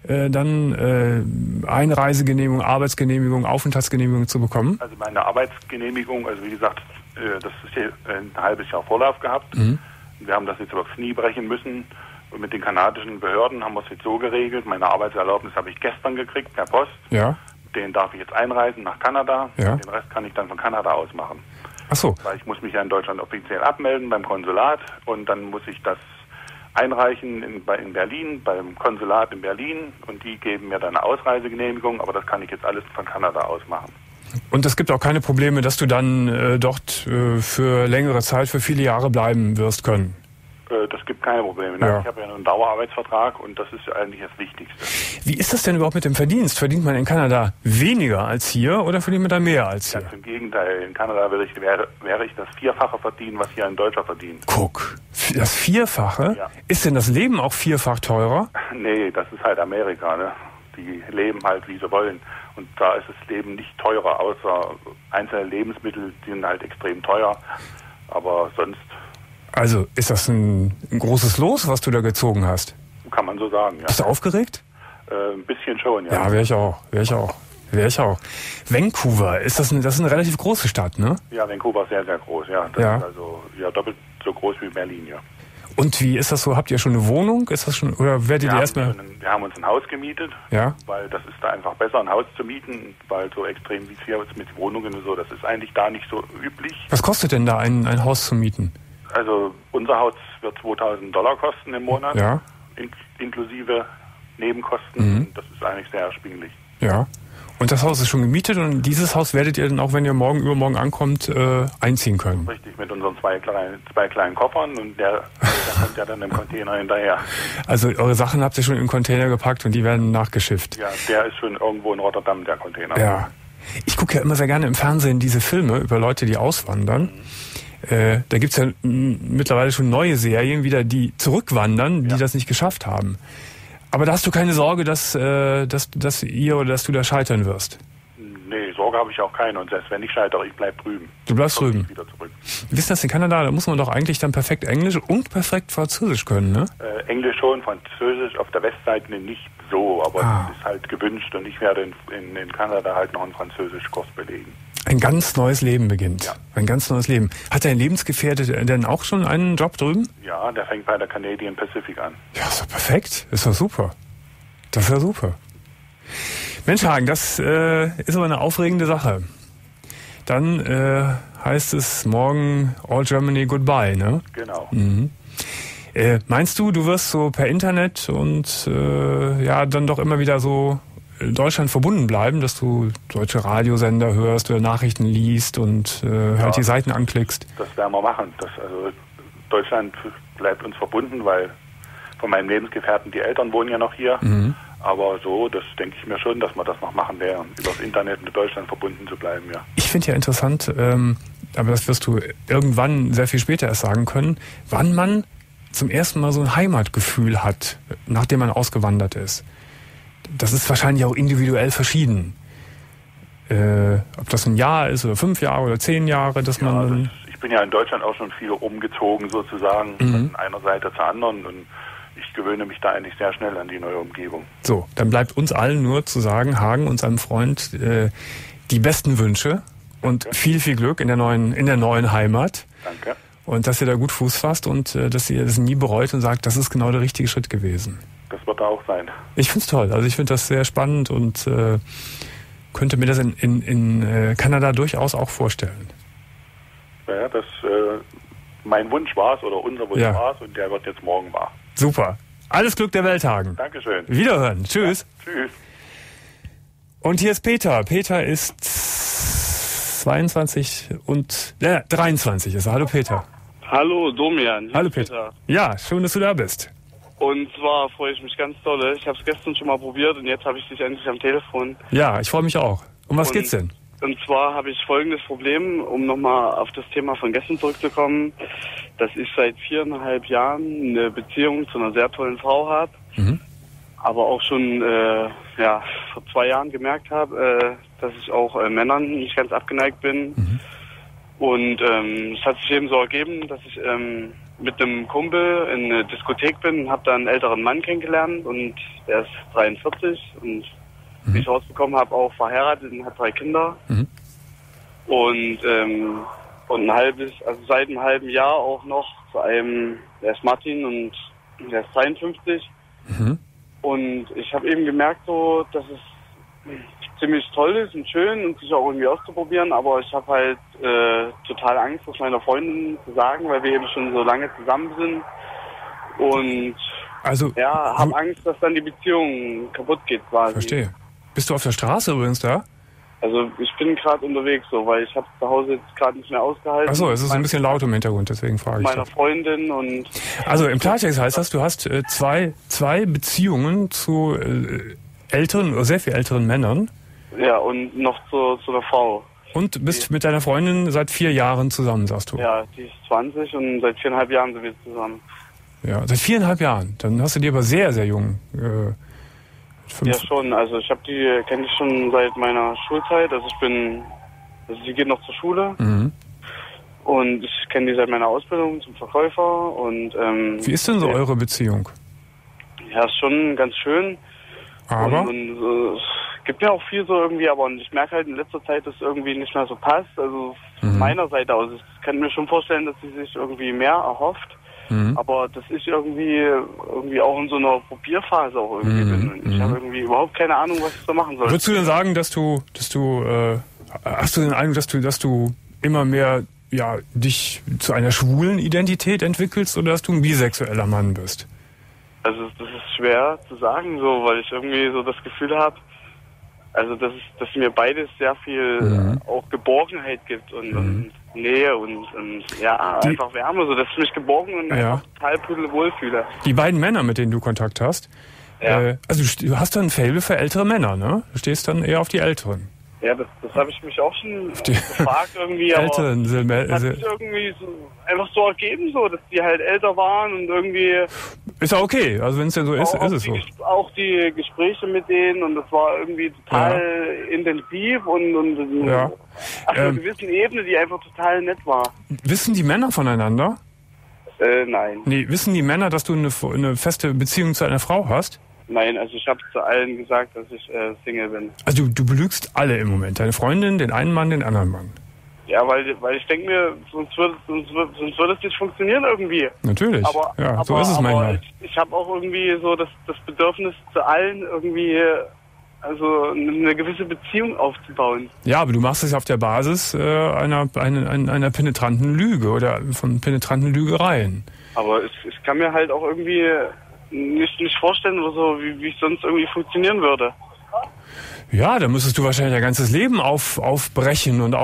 dann Einreisegenehmigung, Arbeitsgenehmigung, Aufenthaltsgenehmigung zu bekommen? Also meine Arbeitsgenehmigung, also wie gesagt, das ist hier ein halbes Jahr Vorlauf gehabt. Mhm. Wir haben das jetzt übers Knie brechen müssen. Und mit den kanadischen Behörden haben wir es jetzt so geregelt. Meine Arbeitserlaubnis habe ich gestern gekriegt per Post. Ja. Den darf ich jetzt einreisen nach Kanada. Ja. Den Rest kann ich dann von Kanada aus machen. Ach so. Weil ich muss mich ja in Deutschland offiziell abmelden beim Konsulat und dann muss ich das einreichen in Berlin, beim Konsulat in Berlin, und die geben mir dann eine Ausreisegenehmigung, aber das kann ich jetzt alles von Kanada aus machen. Und es gibt auch keine Probleme, dass du dann dort für längere Zeit, für viele Jahre bleiben wirst können? Das gibt keine Probleme. Ja. Ich habe ja einen Dauerarbeitsvertrag und das ist eigentlich das Wichtigste. Wie ist das denn überhaupt mit dem Verdienst? Verdient man in Kanada weniger als hier oder verdient man da mehr als hier? Ganz im Gegenteil. In Kanada wäre ich das Vierfache verdienen, was hier ein Deutscher verdient. Guck, das Vierfache? Ja. Ist denn das Leben auch vierfach teurer? Nee, das ist halt Amerika, ne? Die leben halt, wie sie wollen. Und da ist das Leben nicht teurer, außer einzelne Lebensmittel, die sind halt extrem teuer. Aber sonst... Also ist das ein großes Los, was du da gezogen hast? Kann man so sagen, ja. Bist du aufgeregt? Ein bisschen schon, ja. Ja, wäre ich auch. Vancouver, das ist eine relativ große Stadt, ne? Ja, Vancouver ist sehr, sehr groß, ja. Das ist also doppelt so groß wie Berlin, ja. Und wie ist das so? Habt ihr schon eine Wohnung? Ist das schon, oder werdet ihr erstmal... Wir haben uns ein Haus gemietet, weil das ist da einfach besser, ein Haus zu mieten, weil so extrem wie es hier ist mit Wohnungen und so, das ist eigentlich da nicht so üblich. Was kostet denn da ein Haus zu mieten? Also unser Haus wird $2.000 kosten im Monat, inklusive Nebenkosten. Mhm. Das ist eigentlich sehr erschwinglich. Ja. Und das Haus ist schon gemietet und dieses Haus werdet ihr dann auch, wenn ihr übermorgen ankommt, einziehen können? Richtig, mit unseren zwei kleinen Koffern und der kommt ja dann im Container hinterher. Also eure Sachen habt ihr schon im Container gepackt und die werden nachgeschifft? Ja, der ist schon irgendwo in Rotterdam, der Container. Ja. Ich gucke ja immer sehr gerne im Fernsehen diese Filme über Leute, die auswandern. Mhm. Da gibt's ja mittlerweile schon neue Serien wieder, die zurückwandern, die das nicht geschafft haben. Aber da hast du keine Sorge, dass du da scheitern wirst? Nee, Sorge habe ich auch keine. Und selbst wenn ich scheitere, ich bleib drüben. Du bleibst drüben? Wieder zurück. Wisst ihr das, in Kanada, da muss man doch eigentlich dann perfekt Englisch und perfekt Französisch können, ne? Englisch schon, Französisch auf der Westseite nicht so, aber es ist halt gewünscht und ich werde in Kanada halt noch einen Französischkurs belegen. Ein ganz neues Leben beginnt. Ja. Ein ganz neues Leben. Hat dein Lebensgefährte denn auch schon einen Job drüben? Ja, der fängt bei der Canadian Pacific an. Ja, ist doch perfekt. Ist doch super. Das ist ja super. Mensch, Hagen, das ist aber eine aufregende Sache. Dann heißt es morgen All Germany Goodbye, ne? Genau. Mhm. Meinst du wirst so per Internet und dann doch immer wieder so Deutschland verbunden bleiben, dass du deutsche Radiosender hörst oder Nachrichten liest und halt die Seiten anklickst? Das werden wir machen. Deutschland bleibt uns verbunden, weil von meinem Lebensgefährten, die Eltern wohnen ja noch hier. Aber so, das denke ich mir schon, dass wir das noch machen werden, über das Internet mit Deutschland verbunden zu bleiben, ja. Ich finde ja interessant, aber das wirst du irgendwann sehr viel später erst sagen können, wann man zum ersten Mal so ein Heimatgefühl hat, nachdem man ausgewandert ist. Das ist wahrscheinlich auch individuell verschieden. Ob das ein Jahr ist oder 5 Jahre oder 10 Jahre, dass man... Ich bin ja in Deutschland auch schon viel umgezogen sozusagen, von einer Seite zur anderen, und ich gewöhne mich da eigentlich sehr schnell an die neue Umgebung. So, dann bleibt uns allen nur zu sagen, Hagen und seinem Freund, die besten Wünsche und viel, viel Glück in der neuen Heimat. Danke. Und dass ihr da gut Fuß fasst und dass ihr das nie bereut und sagt, das ist genau der richtige Schritt gewesen. Das wird da auch sein. Ich find's toll. Also ich finde das sehr spannend und könnte mir das in Kanada durchaus auch vorstellen. Ja, mein Wunsch war es oder unser Wunsch war es, und der wird jetzt morgen wahr. Super. Alles Glück der Welt, Hagen. Dankeschön. Wiederhören. Tschüss. Ja, tschüss. Und hier ist Peter. Peter ist 23 ist er. Hallo Peter. Hallo Domian. Hallo Peter. Ja, schön, dass du da bist. Und zwar freue ich mich ganz doll. Ich habe es gestern schon mal probiert und jetzt habe ich dich endlich am Telefon. Ja, ich freue mich auch. Um was geht's denn? Und zwar habe ich folgendes Problem, um nochmal auf das Thema von gestern zurückzukommen, dass ich seit 4,5 Jahren eine Beziehung zu einer sehr tollen Frau habe, aber auch schon vor 2 Jahren gemerkt habe, dass ich auch Männern nicht ganz abgeneigt bin. Und es hat sich eben so ergeben, dass ich mit einem Kumpel in eine Diskothek bin und habe da einen älteren Mann kennengelernt, und der ist 43 und wie ich rausbekommen habe, auch verheiratet und hat 3 Kinder. Und seit einem halben Jahr auch noch zu einem, der ist Martin und der ist 53. Und ich habe eben gemerkt, so, dass es ziemlich toll ist und schön und sich auch irgendwie auszuprobieren, aber ich habe halt total Angst, das meiner Freundin zu sagen, weil wir eben schon so lange zusammen sind. Und habe Angst, dass dann die Beziehung kaputt geht quasi. Verstehe. Bist du auf der Straße übrigens da? Also ich bin gerade unterwegs, so, weil ich habe zu Hause jetzt gerade nicht mehr ausgehalten. Achso, es ist ein bisschen laut im Hintergrund, deswegen frage ich. Meiner Freundin und... Also im Klartext heißt das, du hast zwei Beziehungen zu älteren oder sehr viel älteren Männern. Ja, und noch zu einer Frau. Und bist mit deiner Freundin seit 4 Jahren zusammen, sagst du? Ja, die ist 20 und seit 4,5 Jahren sind wir zusammen. Ja, seit 4,5 Jahren. Dann hast du die aber sehr, sehr jung. Ja, schon. Also ich kenne die schon seit meiner Schulzeit. Also sie geht noch zur Schule. Und ich kenne die seit meiner Ausbildung zum Verkäufer. Und wie ist denn so eure Beziehung? Ja, ist schon ganz schön. Aber? Und es gibt ja auch viel so irgendwie, aber ich merke halt in letzter Zeit, dass es irgendwie nicht mehr so passt. Also von meiner Seite aus. Ich kann mir schon vorstellen, dass sie sich irgendwie mehr erhofft. Aber dass ich irgendwie auch in so einer Probierphase auch irgendwie bin. Und ich habe irgendwie überhaupt keine Ahnung, was ich da machen soll. Würdest du denn sagen, hast du den Eindruck, dass du immer mehr dich zu einer schwulen Identität entwickelst, oder dass du ein bisexueller Mann bist? Also das ist schwer zu sagen, so, weil ich irgendwie so das Gefühl habe, also dass mir beides sehr viel auch Geborgenheit gibt und Nähe und einfach Wärme, so dass ich mich geborgen und einfach total pudelwohl fühle. Die beiden Männer, mit denen du Kontakt hast, also du hast dann ein Faible für ältere Männer, ne? Du stehst dann eher auf die Älteren. Ja, das habe ich mich auch schon gefragt irgendwie, aber das hat sich irgendwie so, einfach so ergeben, so, dass die halt älter waren und irgendwie... Ist ja okay, also wenn es denn so ist, ist es so. Auch die Gespräche mit denen, und das war irgendwie total intensiv und auf einer gewissen Ebene, die einfach total nett war. Wissen die Männer voneinander? Nein. Nee, wissen die Männer, dass du eine feste Beziehung zu einer Frau hast? Nein, also ich habe zu allen gesagt, dass ich Single bin. Also du belügst alle im Moment, deine Freundin, den einen Mann, den anderen Mann. Ja, weil ich denke mir, sonst würde es nicht funktionieren irgendwie. Natürlich, so ist es manchmal. Ich habe auch irgendwie so das Bedürfnis, zu allen irgendwie also eine gewisse Beziehung aufzubauen. Ja, aber du machst es auf der Basis einer penetranten Lüge oder von penetranten Lügereien. Aber ich kann mir halt auch irgendwie nicht vorstellen oder so, wie es sonst irgendwie funktionieren würde. Ja, da müsstest du wahrscheinlich dein ganzes Leben aufbrechen und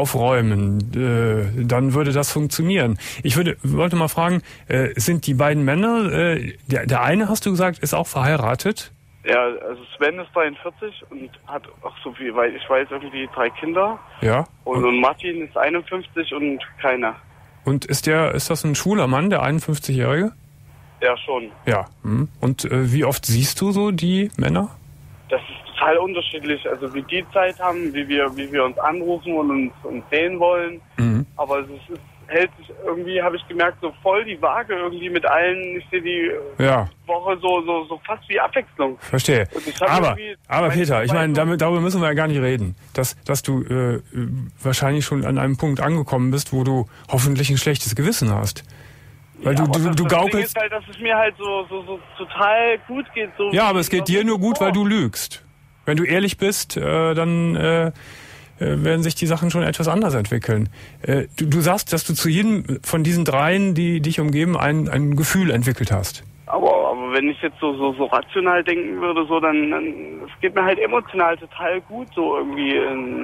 aufräumen. Dann würde das funktionieren. Ich wollte mal fragen, sind die beiden Männer, der eine, hast du gesagt, ist auch verheiratet? Ja, also Sven ist 43 und hat auch so viel, weil ich weiß, irgendwie 3 Kinder. Ja. Und Martin ist 51 und keiner. Und ist das ein schwuler Mann, der 51-Jährige? Ja, schon. Ja. Und wie oft siehst du so die Männer? Das ist total unterschiedlich, also wie die Zeit haben, wie wir uns anrufen und uns sehen wollen. Mhm. Aber es hält sich irgendwie, habe ich gemerkt, so voll die Waage irgendwie mit allen. Ich sehe die Woche so fast wie Abwechslung. Verstehe. Aber Peter, ich meine, darüber müssen wir ja gar nicht reden. Dass du wahrscheinlich schon an einem Punkt angekommen bist, wo du hoffentlich ein schlechtes Gewissen hast. Weil du gaukelst. Das Ding ist halt, dass es mir halt so total gut geht. So ja, aber es geht dir nur gut, weil du lügst. Wenn du ehrlich bist, dann werden sich die Sachen schon etwas anders entwickeln. Du sagst, dass du zu jedem von diesen dreien, die dich umgeben, ein Gefühl entwickelt hast. Aber wenn ich jetzt so rational denken würde, so dann es geht mir halt emotional total gut, so irgendwie,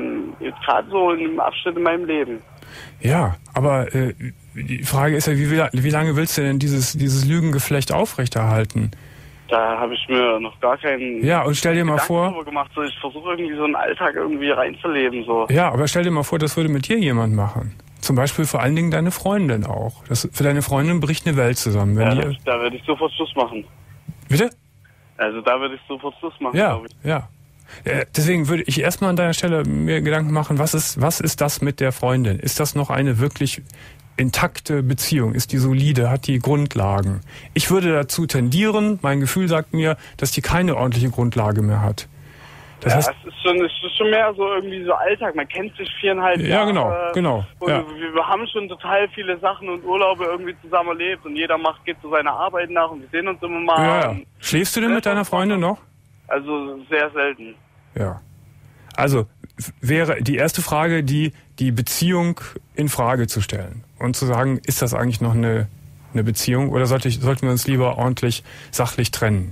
gerade so in einem Abschnitt in meinem Leben. Ja, aber die Frage ist ja, wie lange willst du denn dieses Lügengeflecht aufrechterhalten? Da habe ich mir noch gar keinen und stell dir mal vor, gemacht. So, ich versuche irgendwie so einen Alltag irgendwie reinzuleben. So. Ja, aber stell dir mal vor, das würde mit dir jemand machen. Zum Beispiel vor allen Dingen deine Freundin auch. Für deine Freundin bricht eine Welt zusammen. Da würde ich sofort Schluss machen. Bitte? Also da würde ich sofort Schluss machen, ja, glaube ich. Ja. Deswegen würde ich erstmal an deiner Stelle mir Gedanken machen, was ist das mit der Freundin? Ist das noch eine wirklich intakte Beziehung? Ist die solide? Hat die Grundlagen? Ich würde dazu tendieren, mein Gefühl sagt mir, dass die keine ordentliche Grundlage mehr hat. Das heißt, es ist schon mehr so irgendwie so Alltag. Man kennt sich 4,5 Jahre. Ja, genau. Und wir haben schon total viele Sachen und Urlaube irgendwie zusammen erlebt und jeder geht zu seiner Arbeit nach und wir sehen uns immer mal. Ja. Schläfst du denn mit deiner Freundin noch? Also sehr selten. Ja. Also wäre die erste Frage, die Beziehung in Frage zu stellen und zu sagen, ist das eigentlich noch eine Beziehung oder sollten wir uns lieber ordentlich sachlich trennen?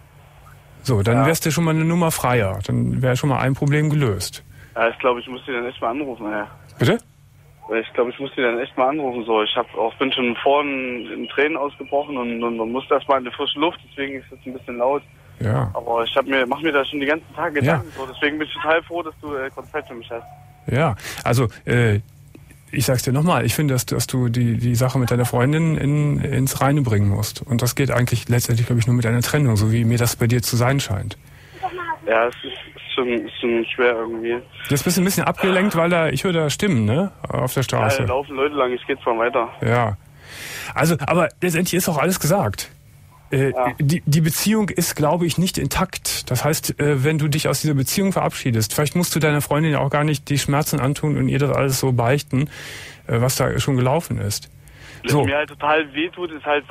So, dann wärst du schon mal eine Nummer freier. Dann wäre schon mal ein Problem gelöst. Ja, ich glaube, ich muss die dann echt mal anrufen. Ja. Bitte? Ich glaube, ich muss die dann echt mal anrufen. So, bin schon vorhin in Tränen ausgebrochen und man muss erst mal in die frische Luft. Deswegen ist es ein bisschen laut. Ja. Aber mache mir da schon die ganzen Tage Gedanken. So, deswegen bin ich total froh, dass du Zeit für mich hast. Ja, also ich sag's dir nochmal, ich finde, dass du die Sache mit deiner Freundin ins Reine bringen musst. Und das geht eigentlich letztendlich, glaube ich, nur mit einer Trennung, so wie mir das bei dir zu sein scheint. Ja, es ist schon schwer irgendwie. Jetzt bist du ein bisschen abgelenkt, weil ich höre da Stimmen, ne? Auf der Straße. Ja, da laufen Leute lang, ich gehe zwar weiter. Ja. Also, aber letztendlich ist auch alles gesagt. Die Beziehung ist, glaube ich, nicht intakt. Das heißt, wenn du dich aus dieser Beziehung verabschiedest, vielleicht musst du deiner Freundin ja auch gar nicht die Schmerzen antun und ihr das alles so beichten, was da schon gelaufen ist. Was mir halt total wehtut, ist halt,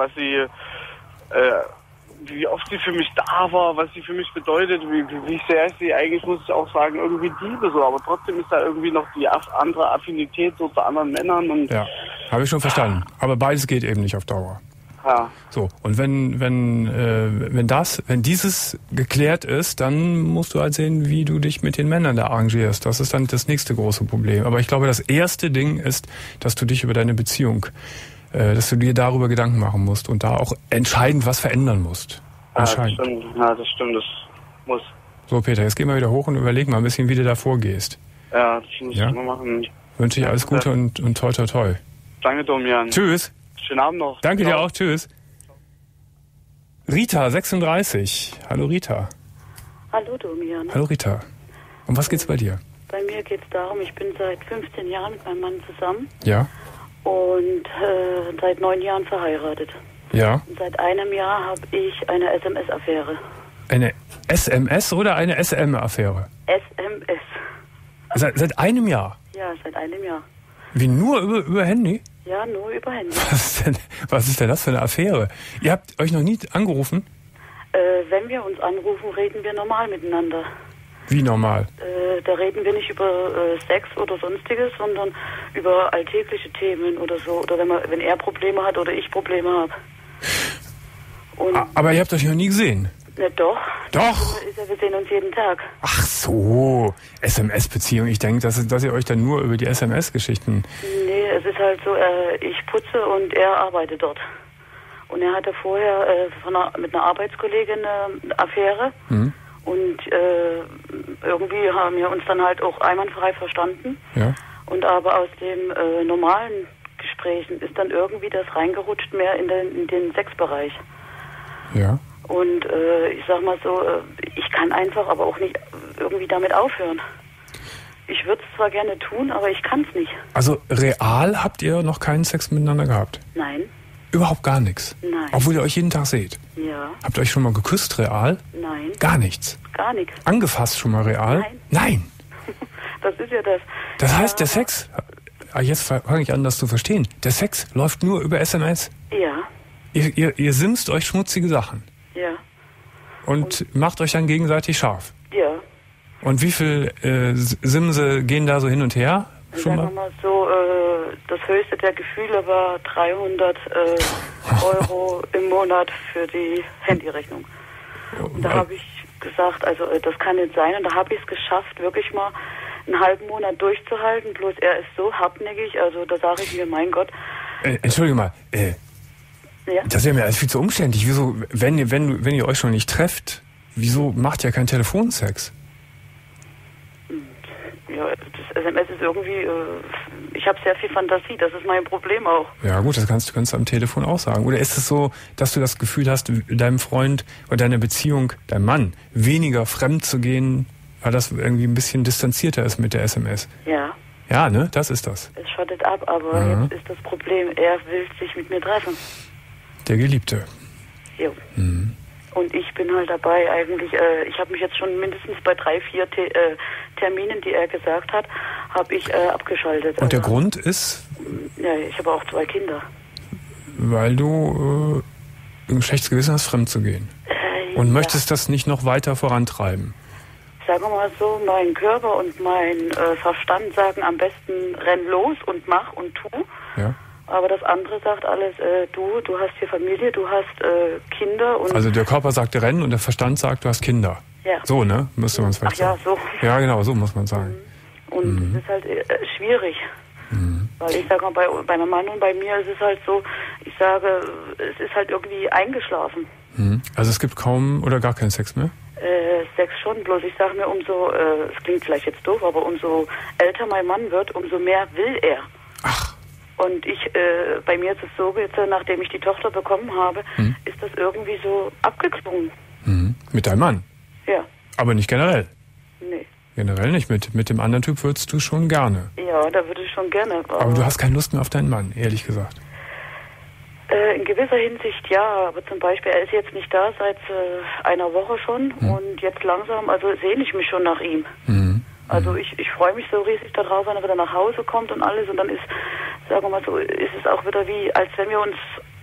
wie oft sie für mich da war, was sie für mich bedeutet, wie sehr ich sie eigentlich, muss ich auch sagen, irgendwie liebe so. Aber trotzdem ist da irgendwie noch die andere Affinität so zu anderen Männern. Und ja, habe ich schon verstanden. Aber beides geht eben nicht auf Dauer. Ja. So, und wenn dieses geklärt ist, dann musst du halt sehen, wie du dich mit den Männern da arrangierst. Das ist dann das nächste große Problem. Aber ich glaube, das erste Ding ist, dass du dich über deine Beziehung, dass du dir darüber Gedanken machen musst und da auch entscheidend was verändern musst. Entscheidend. Ja, das stimmt, das muss. So, Peter, jetzt geh mal wieder hoch und überleg mal ein bisschen, wie du da vorgehst. Ja, das muss ich mal machen. Wünsche ich alles Gute und toi toi toi. Danke, Domian. Tschüss. Schönen Abend noch. Danke dir auch. Tschüss. Rita, 36. Hallo Rita. Hallo Domian. Hallo Rita. Um was geht's bei dir? Bei mir geht's darum, ich bin seit 15 Jahren mit meinem Mann zusammen. Ja. Und seit 9 Jahren verheiratet. Ja. Und seit einem Jahr habe ich eine SMS-Affäre. Eine SMS oder eine SM-Affäre? SMS. Seit einem Jahr? Ja, seit einem Jahr. Wie, nur über Handy? Ja, nur über Handy. Was ist denn das für eine Affäre? Ihr habt euch noch nie angerufen? Wenn wir uns anrufen, reden wir normal miteinander. Wie normal? Da reden wir nicht über Sex oder Sonstiges, sondern über alltägliche Themen oder so. Oder wenn er Probleme hat oder ich Probleme habe. Aber ihr habt euch noch nie gesehen? Ne, doch. Doch? Wir sehen uns jeden Tag. Ach so, SMS-Beziehung. Ich denke, dass ihr euch dann nur über die SMS-Geschichten... Nee, es ist halt so, ich putze und er arbeitet dort. Und er hatte vorher mit einer Arbeitskollegin eine Affäre. Mhm. Und irgendwie haben wir uns dann halt auch einwandfrei verstanden. Ja. Und aber aus den normalen Gesprächen ist dann irgendwie das reingerutscht mehr in den Sexbereich. Ja. Und ich sag mal so, ich kann einfach aber auch nicht irgendwie damit aufhören. Ich würde es zwar gerne tun, aber ich kann es nicht. Also real habt ihr noch keinen Sex miteinander gehabt? Nein. Überhaupt gar nichts? Nein. Obwohl ihr euch jeden Tag seht? Ja. Habt ihr euch schon mal geküsst real? Nein. Gar nichts? Gar nichts. Angefasst schon mal real? Nein. Nein. Das ist ja das. Das heißt, der Sex, jetzt fange ich an, das zu verstehen, der Sex läuft nur über SMS? Ja. Ihr simst euch schmutzige Sachen? Ja. Und macht euch dann gegenseitig scharf? Ja. Und wie viel Simse gehen da so hin und her? Schon sagen wir mal so, das höchste der Gefühle war 300 Euro im Monat für die Handyrechnung. Und da habe ich gesagt, also das kann nicht sein. Und da habe ich es geschafft, wirklich mal einen halben Monat durchzuhalten. Bloß er ist so hartnäckig, also da sage ich mir, mein Gott. Entschuldige mal, ja? Das wäre mir alles viel zu umständlich. Wieso, wenn ihr euch schon nicht trefft, wieso macht ihr keinen Telefonsex? Ja, das SMS ist irgendwie, ich habe sehr viel Fantasie, das ist mein Problem auch. Ja gut, das kannst du am Telefon auch sagen. Oder ist es so, dass du das Gefühl hast, deinem Freund oder deiner Beziehung, deinem Mann, weniger fremd zu gehen, weil das irgendwie ein bisschen distanzierter ist mit der SMS? Ja. Ja, ne? Das ist das. Es schottet ab, aber jetzt ist das Problem, er will sich mit mir treffen. Der Geliebte. Jo. Mhm. Und ich bin halt dabei eigentlich, ich habe mich jetzt schon mindestens bei 3, 4 Terminen, die er gesagt hat, habe ich abgeschaltet. Und der Grund ist? Ja, ich habe auch 2 Kinder. Weil du ein schlechtes Gewissen hast, fremd zu gehen. Und möchtest das nicht noch weiter vorantreiben? Sagen wir mal so, mein Körper und mein Verstand sagen am besten, renn los und mach und tu. Ja. Aber das andere sagt alles, du hast hier Familie, du hast Kinder. Und also der Körper sagt rennen und der Verstand sagt, du hast Kinder. Ja. So, ne? Müsste man es vielleicht sagen. Ja, so. Ja, genau, so muss man sagen. Und es ist halt schwierig. Weil ich sage mal, bei meinem Mann und bei mir ist es halt so, ich sage, es ist halt irgendwie eingeschlafen. Also es gibt kaum oder gar keinen Sex mehr? Sex schon, bloß ich sage mir, umso, es klingt vielleicht jetzt doof, aber umso älter mein Mann wird, umso mehr will er. Ach. Und bei mir ist es so, jetzt, nachdem ich die Tochter bekommen habe, ist das irgendwie so abgeklungen. Mit deinem Mann? Ja. Aber nicht generell? Nee. Generell nicht. Mit dem anderen Typ würdest du schon gerne? Ja, da würde ich schon gerne. Aber du hast keine Lust mehr auf deinen Mann, ehrlich gesagt? In gewisser Hinsicht ja, aber zum Beispiel, er ist jetzt nicht da seit einer Woche schon und jetzt langsam, also sehne ich mich schon nach ihm. Also ich freue mich so riesig darauf, wenn er wieder nach Hause kommt und alles und dann ist, sagen wir mal so, ist es auch wieder wie, als wenn wir uns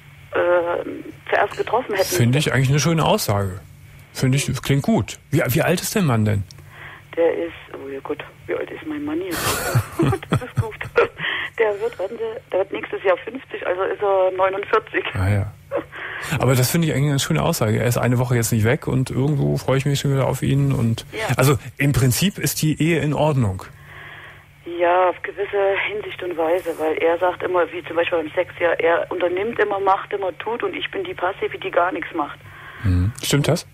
zuerst getroffen hätten. Finde ich eigentlich eine schöne Aussage. Finde ich, das klingt gut. Wie alt ist der Mann denn? Der ist, oh ja Gott, wie alt ist mein Mann jetzt? Das ist gut. Der wird nächstes Jahr 50, also ist er 49. Ah ja. Aber das finde ich eigentlich eine schöne Aussage. Er ist eine Woche jetzt nicht weg und irgendwo freue ich mich schon wieder auf ihn. Und ja. Also im Prinzip ist die Ehe in Ordnung. Ja, auf gewisse Hinsicht und Weise, weil er sagt immer, wie zum Beispiel beim Sex, ja, er unternimmt immer, macht immer, tut und ich bin die Passive, die gar nichts macht. Stimmt das?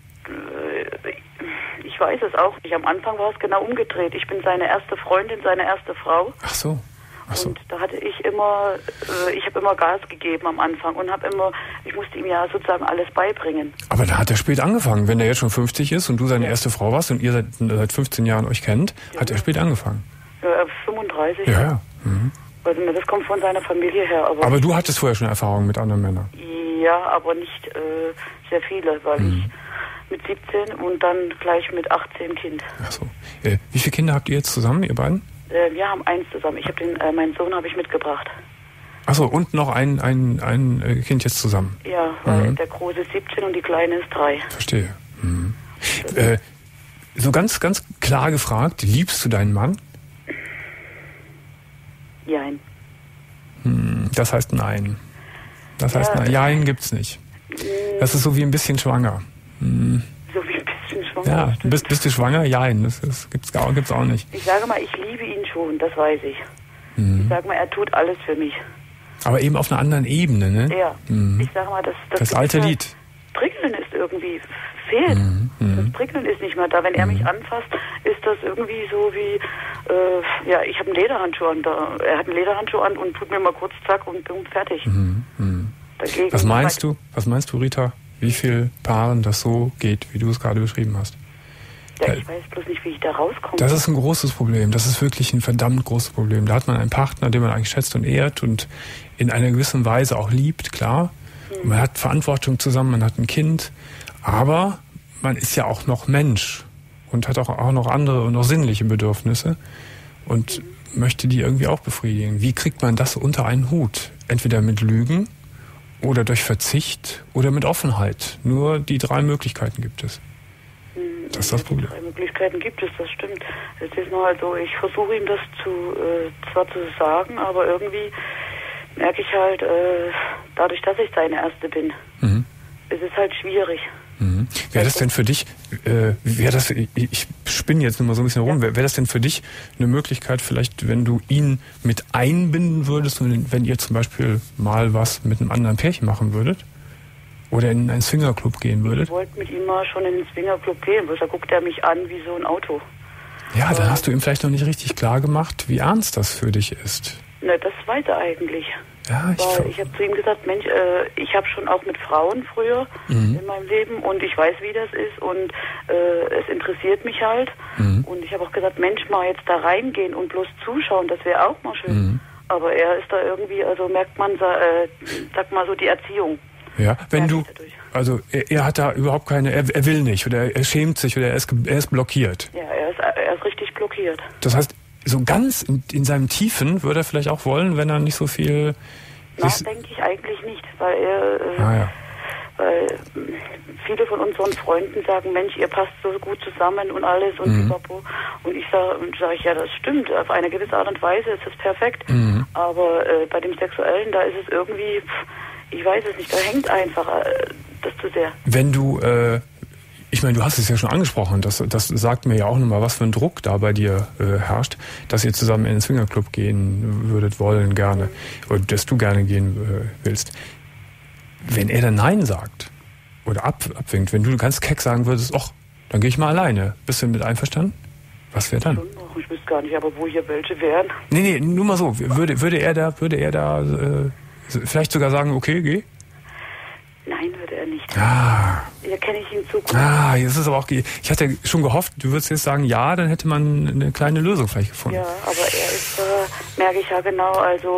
Ich weiß es auch nicht. Am Anfang war es genau umgedreht. Ich bin seine erste Freundin, seine erste Frau. Ach so. Und da hatte ich habe immer Gas gegeben am Anfang und ich musste ihm ja sozusagen alles beibringen. Aber da hat er spät angefangen. Wenn er jetzt schon 50 ist und du seine erste Frau warst und ihr seit 15 Jahren euch kennt, hat er spät angefangen. Ja, 35. Ja. Also das kommt von seiner Familie her. Aber du hattest vorher schon Erfahrungen mit anderen Männern? Ja, aber nicht sehr viele, weil ich mit 17 und dann gleich mit 18 Kind. Ach so. Wie viele Kinder habt ihr jetzt zusammen, ihr beiden? Wir haben 1 zusammen. Meinen Sohn habe ich mitgebracht. Ach so, und noch ein Kind jetzt zusammen? Ja, der Große ist 17 und die Kleine ist 3. Verstehe. So ganz, ganz klar gefragt, liebst du deinen Mann? Jein. Das heißt nein. Das heißt nein. Jein gibt's nicht. Das ist so wie ein bisschen schwanger. So schwanger. Ja, bist du schwanger? Jein, das gibt's auch nicht. Ich sage mal, ich liebe ihn schon, das weiß ich. Ich sage mal, er tut alles für mich. Aber eben auf einer anderen Ebene, ne? Ja, ich sage mal, das alte Lied. Prickeln ist irgendwie fehlt. Das Prickeln ist nicht mehr da. Wenn er mich anfasst, ist das irgendwie so wie, ich habe einen Lederhandschuh an. Er hat einen Lederhandschuh an und tut mir mal kurz zack und bin fertig. Dagegen Was meinst du, Rita? Wie viel Paaren das so geht, wie du es gerade beschrieben hast? Ja, ich weiß bloß nicht, wie ich da rauskomme. Das ist ein großes Problem. Das ist wirklich ein verdammt großes Problem. Da hat man einen Partner, den man eigentlich schätzt und ehrt und in einer gewissen Weise auch liebt, klar. Man hat Verantwortung zusammen, man hat ein Kind. Aber man ist ja auch noch Mensch und hat auch noch andere und noch sinnliche Bedürfnisse und möchte die irgendwie auch befriedigen. Wie kriegt man das unter einen Hut? Entweder mit Lügen oder durch Verzicht oder mit Offenheit. Nur die 3 Möglichkeiten gibt es. Das ist das Problem. 3 Möglichkeiten gibt es, das stimmt. Es ist nur halt so, ich versuche ihm das zwar zu sagen, aber irgendwie merke ich halt, dadurch, dass ich seine Erste bin, ist es halt schwierig. Wäre das denn für dich, ich spinne jetzt nur mal so ein bisschen rum, wäre das denn für dich eine Möglichkeit, vielleicht, wenn du ihn mit einbinden würdest und wenn ihr zum Beispiel mal was mit einem anderen Pärchen machen würdet? Oder in einen Swingerclub gehen würdet? Ich wollte mit ihm mal schon in den Swingerclub gehen, bloß da guckt er mich an wie so ein Auto. Ja, dann hast du ihm vielleicht noch nicht richtig klar gemacht, wie ernst das für dich ist. Ne, das weiß er eigentlich. Ja, ich habe zu ihm gesagt, Mensch, ich habe schon auch mit Frauen früher in meinem Leben und ich weiß, wie das ist und es interessiert mich halt. Und ich habe auch gesagt, Mensch, mal jetzt da reingehen und bloß zuschauen, das wäre auch mal schön. Aber er ist da irgendwie, also merkt man, sag mal so, die Erziehung. Ja, wenn du, also er hat da überhaupt keine, er will nicht oder er schämt sich oder er ist blockiert. Ja, er ist richtig blockiert. Das heißt, so ganz in seinem Tiefen würde er vielleicht auch wollen, wenn er nicht so viel... Denke ich eigentlich nicht, weil weil viele von unseren Freunden sagen, Mensch, ihr passt so gut zusammen und alles und und ich sage, ja, das stimmt, auf eine gewisse Art und Weise ist es perfekt, aber bei dem Sexuellen, da ist es irgendwie... Ich weiß es nicht, da hängt einfach das zu sehr. Wenn du, ich meine, du hast es ja schon angesprochen, das sagt mir ja auch nochmal, was für ein Druck da bei dir herrscht, dass ihr zusammen in den Swingerclub gehen wollen gerne, oder dass du gerne gehen willst. Wenn er dann Nein sagt oder abwinkt, wenn du ganz keck sagen würdest, ach, dann gehe ich mal alleine, bist du mit einverstanden? Was wäre dann? Ich wüsste gar nicht, aber wo hier welche wären. Nee, nur mal so, würde er da vielleicht sogar sagen, okay, geh? Nein, würde er nicht. Da kenne ich ihn zu gut. Jetzt ist aber auch, ich hatte schon gehofft, du würdest jetzt sagen, ja, dann hätte man eine kleine Lösung vielleicht gefunden. Ja, aber er ist, merke ich ja genau, also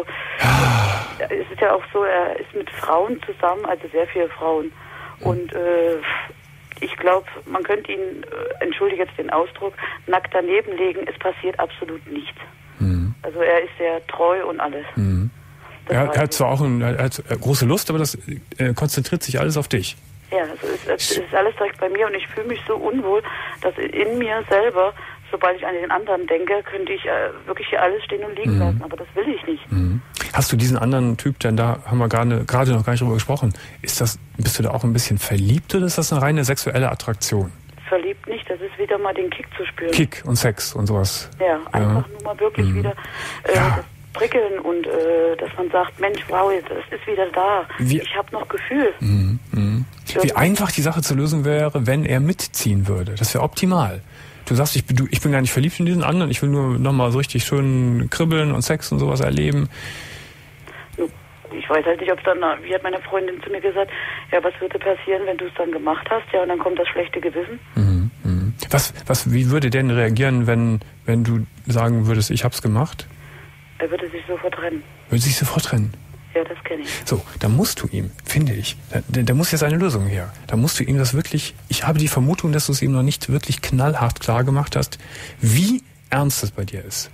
es ist ja auch so, er ist mit Frauen zusammen, also sehr viele Frauen. Und ich glaube, man könnte ihn, entschuldige jetzt den Ausdruck, nackt daneben legen, es passiert absolut nichts. Also er ist sehr treu und alles. Er hat zwar auch große Lust, aber das konzentriert sich alles auf dich. Ja, also es ist alles direkt bei mir und ich fühle mich so unwohl, dass in mir selber, sobald ich an den anderen denke, könnte ich wirklich hier alles stehen und liegen lassen, aber das will ich nicht. Hast du diesen anderen Typ, denn da haben wir gerade noch gar nicht drüber gesprochen, bist du da auch ein bisschen verliebt oder ist das eine reine sexuelle Attraktion? Verliebt nicht, das ist wieder mal den Kick zu spüren. Kick und Sex und sowas. Ja, einfach nur mal wirklich wieder das Prickeln und dass man sagt, Mensch, wow, das ist wieder da. Ich habe noch Gefühl. Wie einfach die Sache zu lösen wäre, wenn er mitziehen würde. Das wäre optimal. Du sagst, ich bin gar nicht verliebt in diesen anderen, ich will nur nochmal so richtig schön kribbeln und Sex und sowas erleben. Ich weiß halt nicht, ob es dann, wie hat meine Freundin zu mir gesagt, ja, was würde passieren, wenn du es dann gemacht hast, ja, und dann kommt das schlechte Gewissen. Wie würde der denn reagieren, wenn du sagen würdest, ich hab's gemacht? Er würde sich sofort trennen. Würde sich sofort trennen? Ja, das kenne ich. So, da musst du ihm, finde ich, da muss jetzt eine Lösung her. Da musst du ihm das wirklich, ich habe die Vermutung, dass du es ihm noch nicht wirklich knallhart klar gemacht hast, wie ernst es bei dir ist.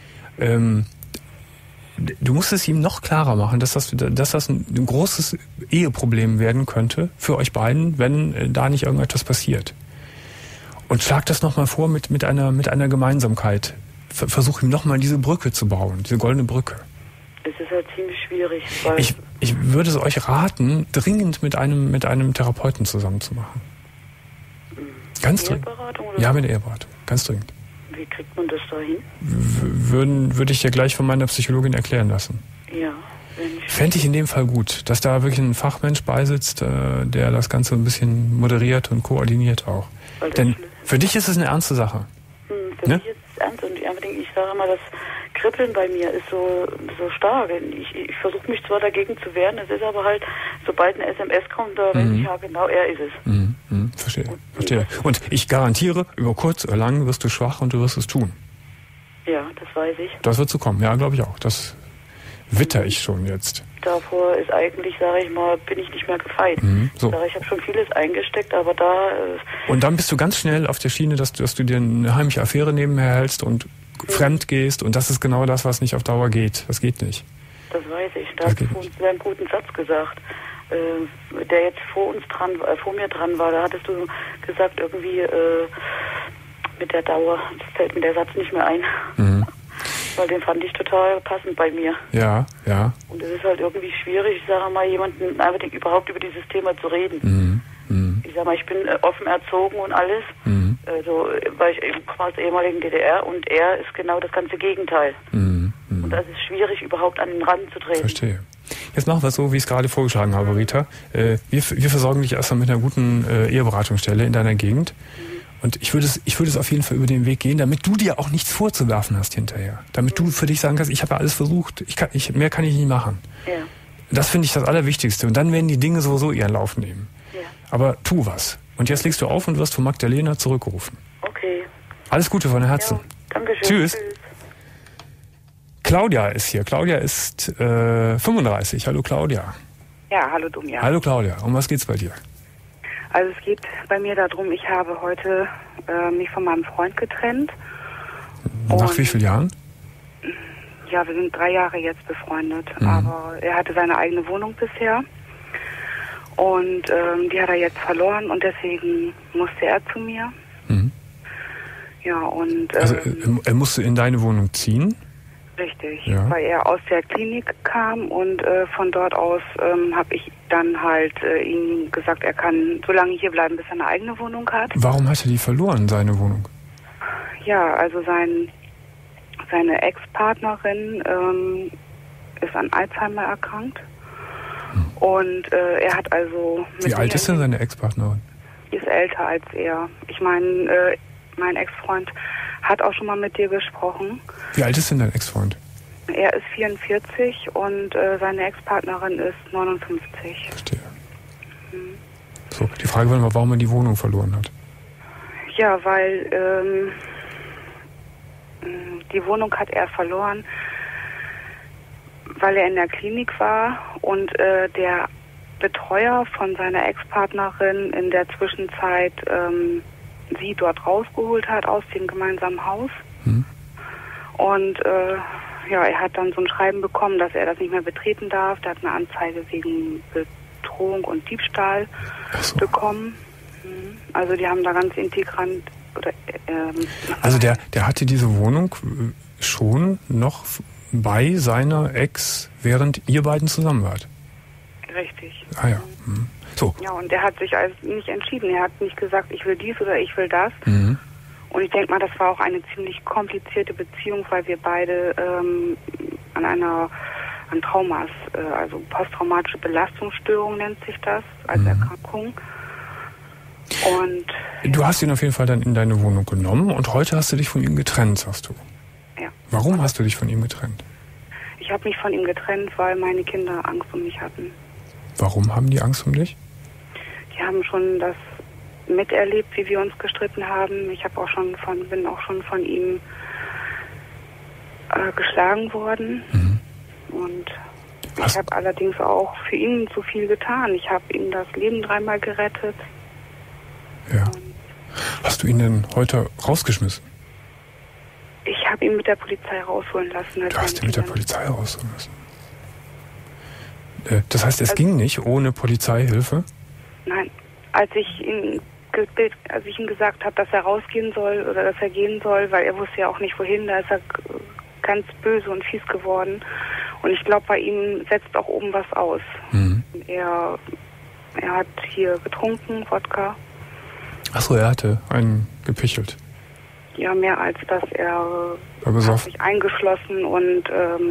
Du musst es ihm noch klarer machen, dass das ein großes Eheproblem werden könnte für euch beiden, wenn da nicht irgendetwas passiert. Und schlag das nochmal vor mit einer Gemeinsamkeit. Versuch ihm nochmal diese Brücke zu bauen, diese goldene Brücke. Es ist halt ziemlich schwierig. Weil ich würde es euch raten, dringend mit einem Therapeuten zusammen zu machen. Ganz dringend. Eheberatung? Oder? Ja, mit der Eheberatung. Ganz dringend. Wie kriegt man das da hin? Würde ich dir gleich von meiner Psychologin erklären lassen. Ja. Fände ich in dem Fall gut, dass da wirklich ein Fachmensch beisitzt, der das Ganze ein bisschen moderiert und koordiniert auch. Denn für dich ist es eine ernste Sache. Für mich ist es ernst und ich sage mal, das Kribbeln bei mir ist so stark. Ich versuche mich zwar dagegen zu wehren, es ist aber halt, sobald eine SMS kommt, da weiß ich ja genau, er ist es. Verstehe. Und ich garantiere, über kurz oder lang wirst du schwach und du wirst es tun. Ja, das weiß ich. Das wird so kommen, ja, glaube ich auch. Das witter ich schon jetzt. Davor ist eigentlich, sage ich mal, bin ich nicht mehr gefeit. So. Ich habe schon vieles eingesteckt, aber da... Und dann bist du ganz schnell auf der Schiene, dass du dir eine heimliche Affäre nebenher hältst und fremd gehst. Und das ist genau das, was nicht auf Dauer geht. Das geht nicht. Das weiß ich. Da hast du einen guten Satz gesagt, der jetzt vor mir dran war. Da hattest du gesagt, irgendwie mit der Dauer, das fällt mir der Satz nicht mehr ein. Weil den fand ich total passend bei mir. Ja. Und es ist halt irgendwie schwierig, ich sage mal, jemanden einfach überhaupt über dieses Thema zu reden. Ich sage mal, ich bin offen erzogen und alles. Weil ich eben komme aus der ehemaligen DDR und er ist genau das ganze Gegenteil. Und das ist schwierig, überhaupt an den Rand zu treten. Verstehe. Jetzt machen wir es so, wie ich es gerade vorgeschlagen habe, Rita. Wir versorgen dich erstmal mit einer guten Eheberatungsstelle in deiner Gegend. Und ich würde es auf jeden Fall über den Weg gehen, damit du dir auch nichts vorzuwerfen hast hinterher. Damit du für dich sagen kannst, ich habe ja alles versucht, mehr kann ich nicht machen. Ja. Das finde ich das Allerwichtigste. Und dann werden die Dinge sowieso ihren Lauf nehmen. Ja. Aber tu was. Und jetzt legst du auf und wirst von Magdalena zurückgerufen. Okay. Alles Gute von Herzen. Ja, Dankeschön. Tschüss. Claudia ist hier. Claudia ist 35. Hallo Claudia. Ja, hallo Domian. Hallo Claudia. Um was geht's bei dir? Also es geht bei mir darum, ich habe heute mich von meinem Freund getrennt. Nach wie vielen Jahren? Ja, wir sind 3 Jahre jetzt befreundet, aber er hatte seine eigene Wohnung bisher und die hat er jetzt verloren und deswegen musste er zu mir. Ja, und... Also er musste in deine Wohnung ziehen? Richtig, ja. Weil er aus der Klinik kam und von dort aus habe ich dann halt ihm gesagt, er kann so lange hier bleiben, bis er eine eigene Wohnung hat. Warum hat er die verloren, seine Wohnung? Ja, also seine Ex-Partnerin ist an Alzheimer erkrankt und er hat also... Wie alt ist denn seine Ex-Partnerin? Die ist älter als er. Ich meine, mein Ex-Freund hat auch schon mal mit dir gesprochen. Wie alt ist denn dein Ex-Freund? Er ist 44 und seine Ex-Partnerin ist 59. Verstehe. So, die Frage war mal, warum er die Wohnung verloren hat. Ja, weil die Wohnung hat er verloren, weil er in der Klinik war und der Betreuer von seiner Ex-Partnerin in der Zwischenzeit sie dort rausgeholt hat aus dem gemeinsamen Haus. Und er hat dann so ein Schreiben bekommen, dass er das nicht mehr betreten darf. Der hat eine Anzeige wegen Betrug und Diebstahl bekommen. Also die haben da ganz integrant... Also der hatte diese Wohnung schon noch bei seiner Ex, während ihr beiden zusammen wart? Richtig. Ah ja. So. Ja, und er hat sich also nicht entschieden. Er hat nicht gesagt, ich will dies oder ich will das. Und ich denke mal, das war auch eine ziemlich komplizierte Beziehung, weil wir beide an Traumas, also posttraumatische Belastungsstörung nennt sich das, als Erkrankung. Und du hast ihn auf jeden Fall dann in deine Wohnung genommen und heute hast du dich von ihm getrennt, sagst du. Ja. Warum hast du dich von ihm getrennt? Ich habe mich von ihm getrennt, weil meine Kinder Angst um mich hatten. Warum haben die Angst um dich? Die haben schon das miterlebt, wie wir uns gestritten haben. Ich habe bin auch schon von ihm geschlagen worden. Und ich habe allerdings auch für ihn zu viel getan. Ich habe ihm das Leben 3-mal gerettet. Ja. Hast du ihn denn heute rausgeschmissen? Ich habe ihn mit der Polizei rausholen lassen. Du hast ihn mit der Polizei rausholen lassen? Das heißt, es ging nicht ohne Polizeihilfe? Nein. Als ich ihm gesagt habe, dass er rausgehen soll oder dass er gehen soll, weil er wusste ja auch nicht wohin, da ist er ganz böse und fies geworden. Und ich glaube, bei ihm setzt auch oben was aus. Er hat hier getrunken, Wodka. Achso, er hatte einen gepichelt. Ja, mehr als das. Er hat sich eingeschlossen und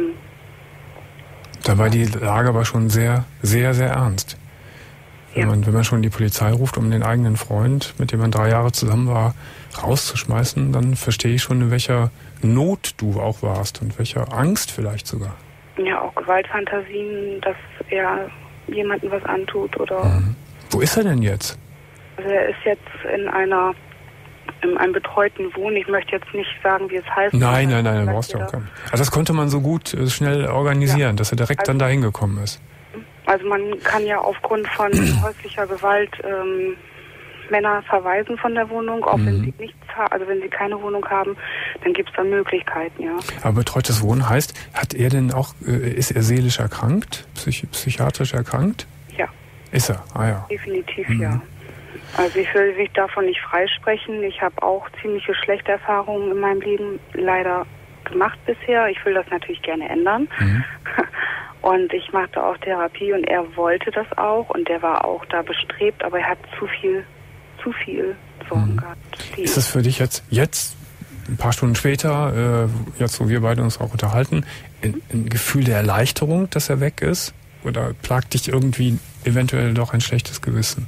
da war die Lage aber schon sehr, sehr, sehr ernst. Wenn man schon die Polizei ruft, um den eigenen Freund, mit dem man 3 Jahre zusammen war, rauszuschmeißen, dann verstehe ich schon, in welcher Not du auch warst und welcher Angst vielleicht sogar. Ja, auch Gewaltfantasien, dass er jemandem was antut oder... Mhm. Wo ist er denn jetzt? Also er ist jetzt in einem betreuten Wohnen. Ich möchte jetzt nicht sagen, wie es heißt. Nein, brauchst du auch gar nicht. Also das konnte man so gut schnell organisieren, dass er direkt dann dahin gekommen ist. Also man kann ja aufgrund von häuslicher Gewalt Männer verweisen von der Wohnung, auch wenn sie nichts haben, also wenn sie keine Wohnung haben, dann gibt es da Möglichkeiten, ja. Aber betreutes Wohnen heißt, hat er denn auch, ist er seelisch erkrankt, psychiatrisch erkrankt? Ja. Ist er? Ah ja. Definitiv, ja. Also ich will mich davon nicht freisprechen. Ich habe auch ziemliche schlechte Erfahrungen in meinem Leben leider gemacht bisher. Ich will das natürlich gerne ändern. Und ich machte auch Therapie und er wollte das auch und der war auch da bestrebt, aber er hat zu viel Sorgen gehabt. Ist das für dich jetzt ein paar Stunden später, jetzt wo wir beide uns auch unterhalten, ein Gefühl der Erleichterung, dass er weg ist? Oder plagt dich irgendwie eventuell doch ein schlechtes Gewissen?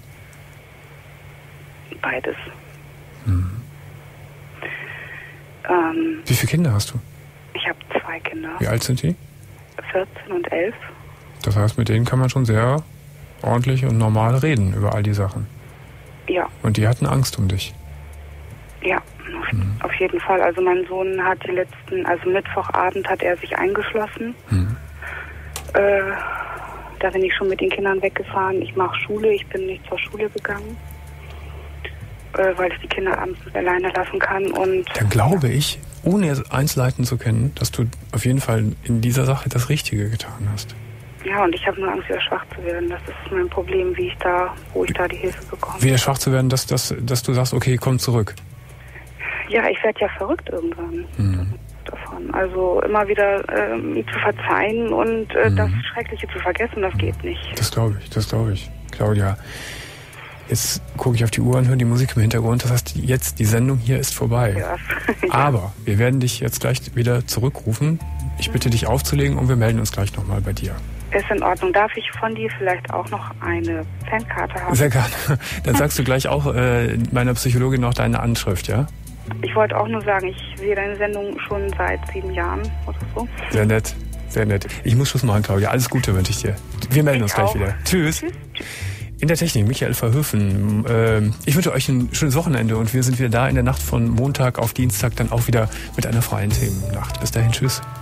Beides. Wie viele Kinder hast du? Ich habe 2 Kinder. Wie alt sind die? 14 und 11. Das heißt, mit denen kann man schon sehr ordentlich und normal reden über all die Sachen. Ja. Und die hatten Angst um dich? Ja, auf jeden Fall. Also mein Sohn hat Mittwochabend hat er sich eingeschlossen. Da bin ich schon mit den Kindern weggefahren. Ich mache Schule, ich bin nicht zur Schule gegangen, weil ich die Kinder abends nicht alleine lassen kann. Und dann glaube ich, ohne eins leiten zu können, dass du auf jeden Fall in dieser Sache das Richtige getan hast. Ja, und ich habe nur Angst, wieder schwach zu werden. Das ist mein Problem, wo ich da die Hilfe bekomme. Wieder schwach zu werden, dass du sagst, okay, komm zurück. Ja, ich werde ja verrückt irgendwann davon. Also immer wieder zu verzeihen und das Schreckliche zu vergessen, das geht nicht. Das glaube ich. Claudia, jetzt gucke ich auf die Uhr und höre die Musik im Hintergrund. Das heißt, jetzt, die Sendung hier ist vorbei. Ja. Aber wir werden dich jetzt gleich wieder zurückrufen. Ich bitte dich aufzulegen und wir melden uns gleich nochmal bei dir. Ist in Ordnung. Darf ich von dir vielleicht auch noch eine Fankarte haben? Sehr gerne. Dann sagst du gleich auch meiner Psychologin noch deine Anschrift, ja? Ich wollte auch nur sagen, ich sehe deine Sendung schon seit 7 Jahren oder so. Sehr nett, sehr nett. Ich muss Schluss machen, Claudia. Alles Gute wünsche ich dir. Wir melden uns gleich wieder. Tschüss. In der Technik, Michael Verhöfen. Ich wünsche euch ein schönes Wochenende und wir sind wieder da in der Nacht von Montag auf Dienstag, dann auch wieder mit einer freien Themennacht. Bis dahin, tschüss.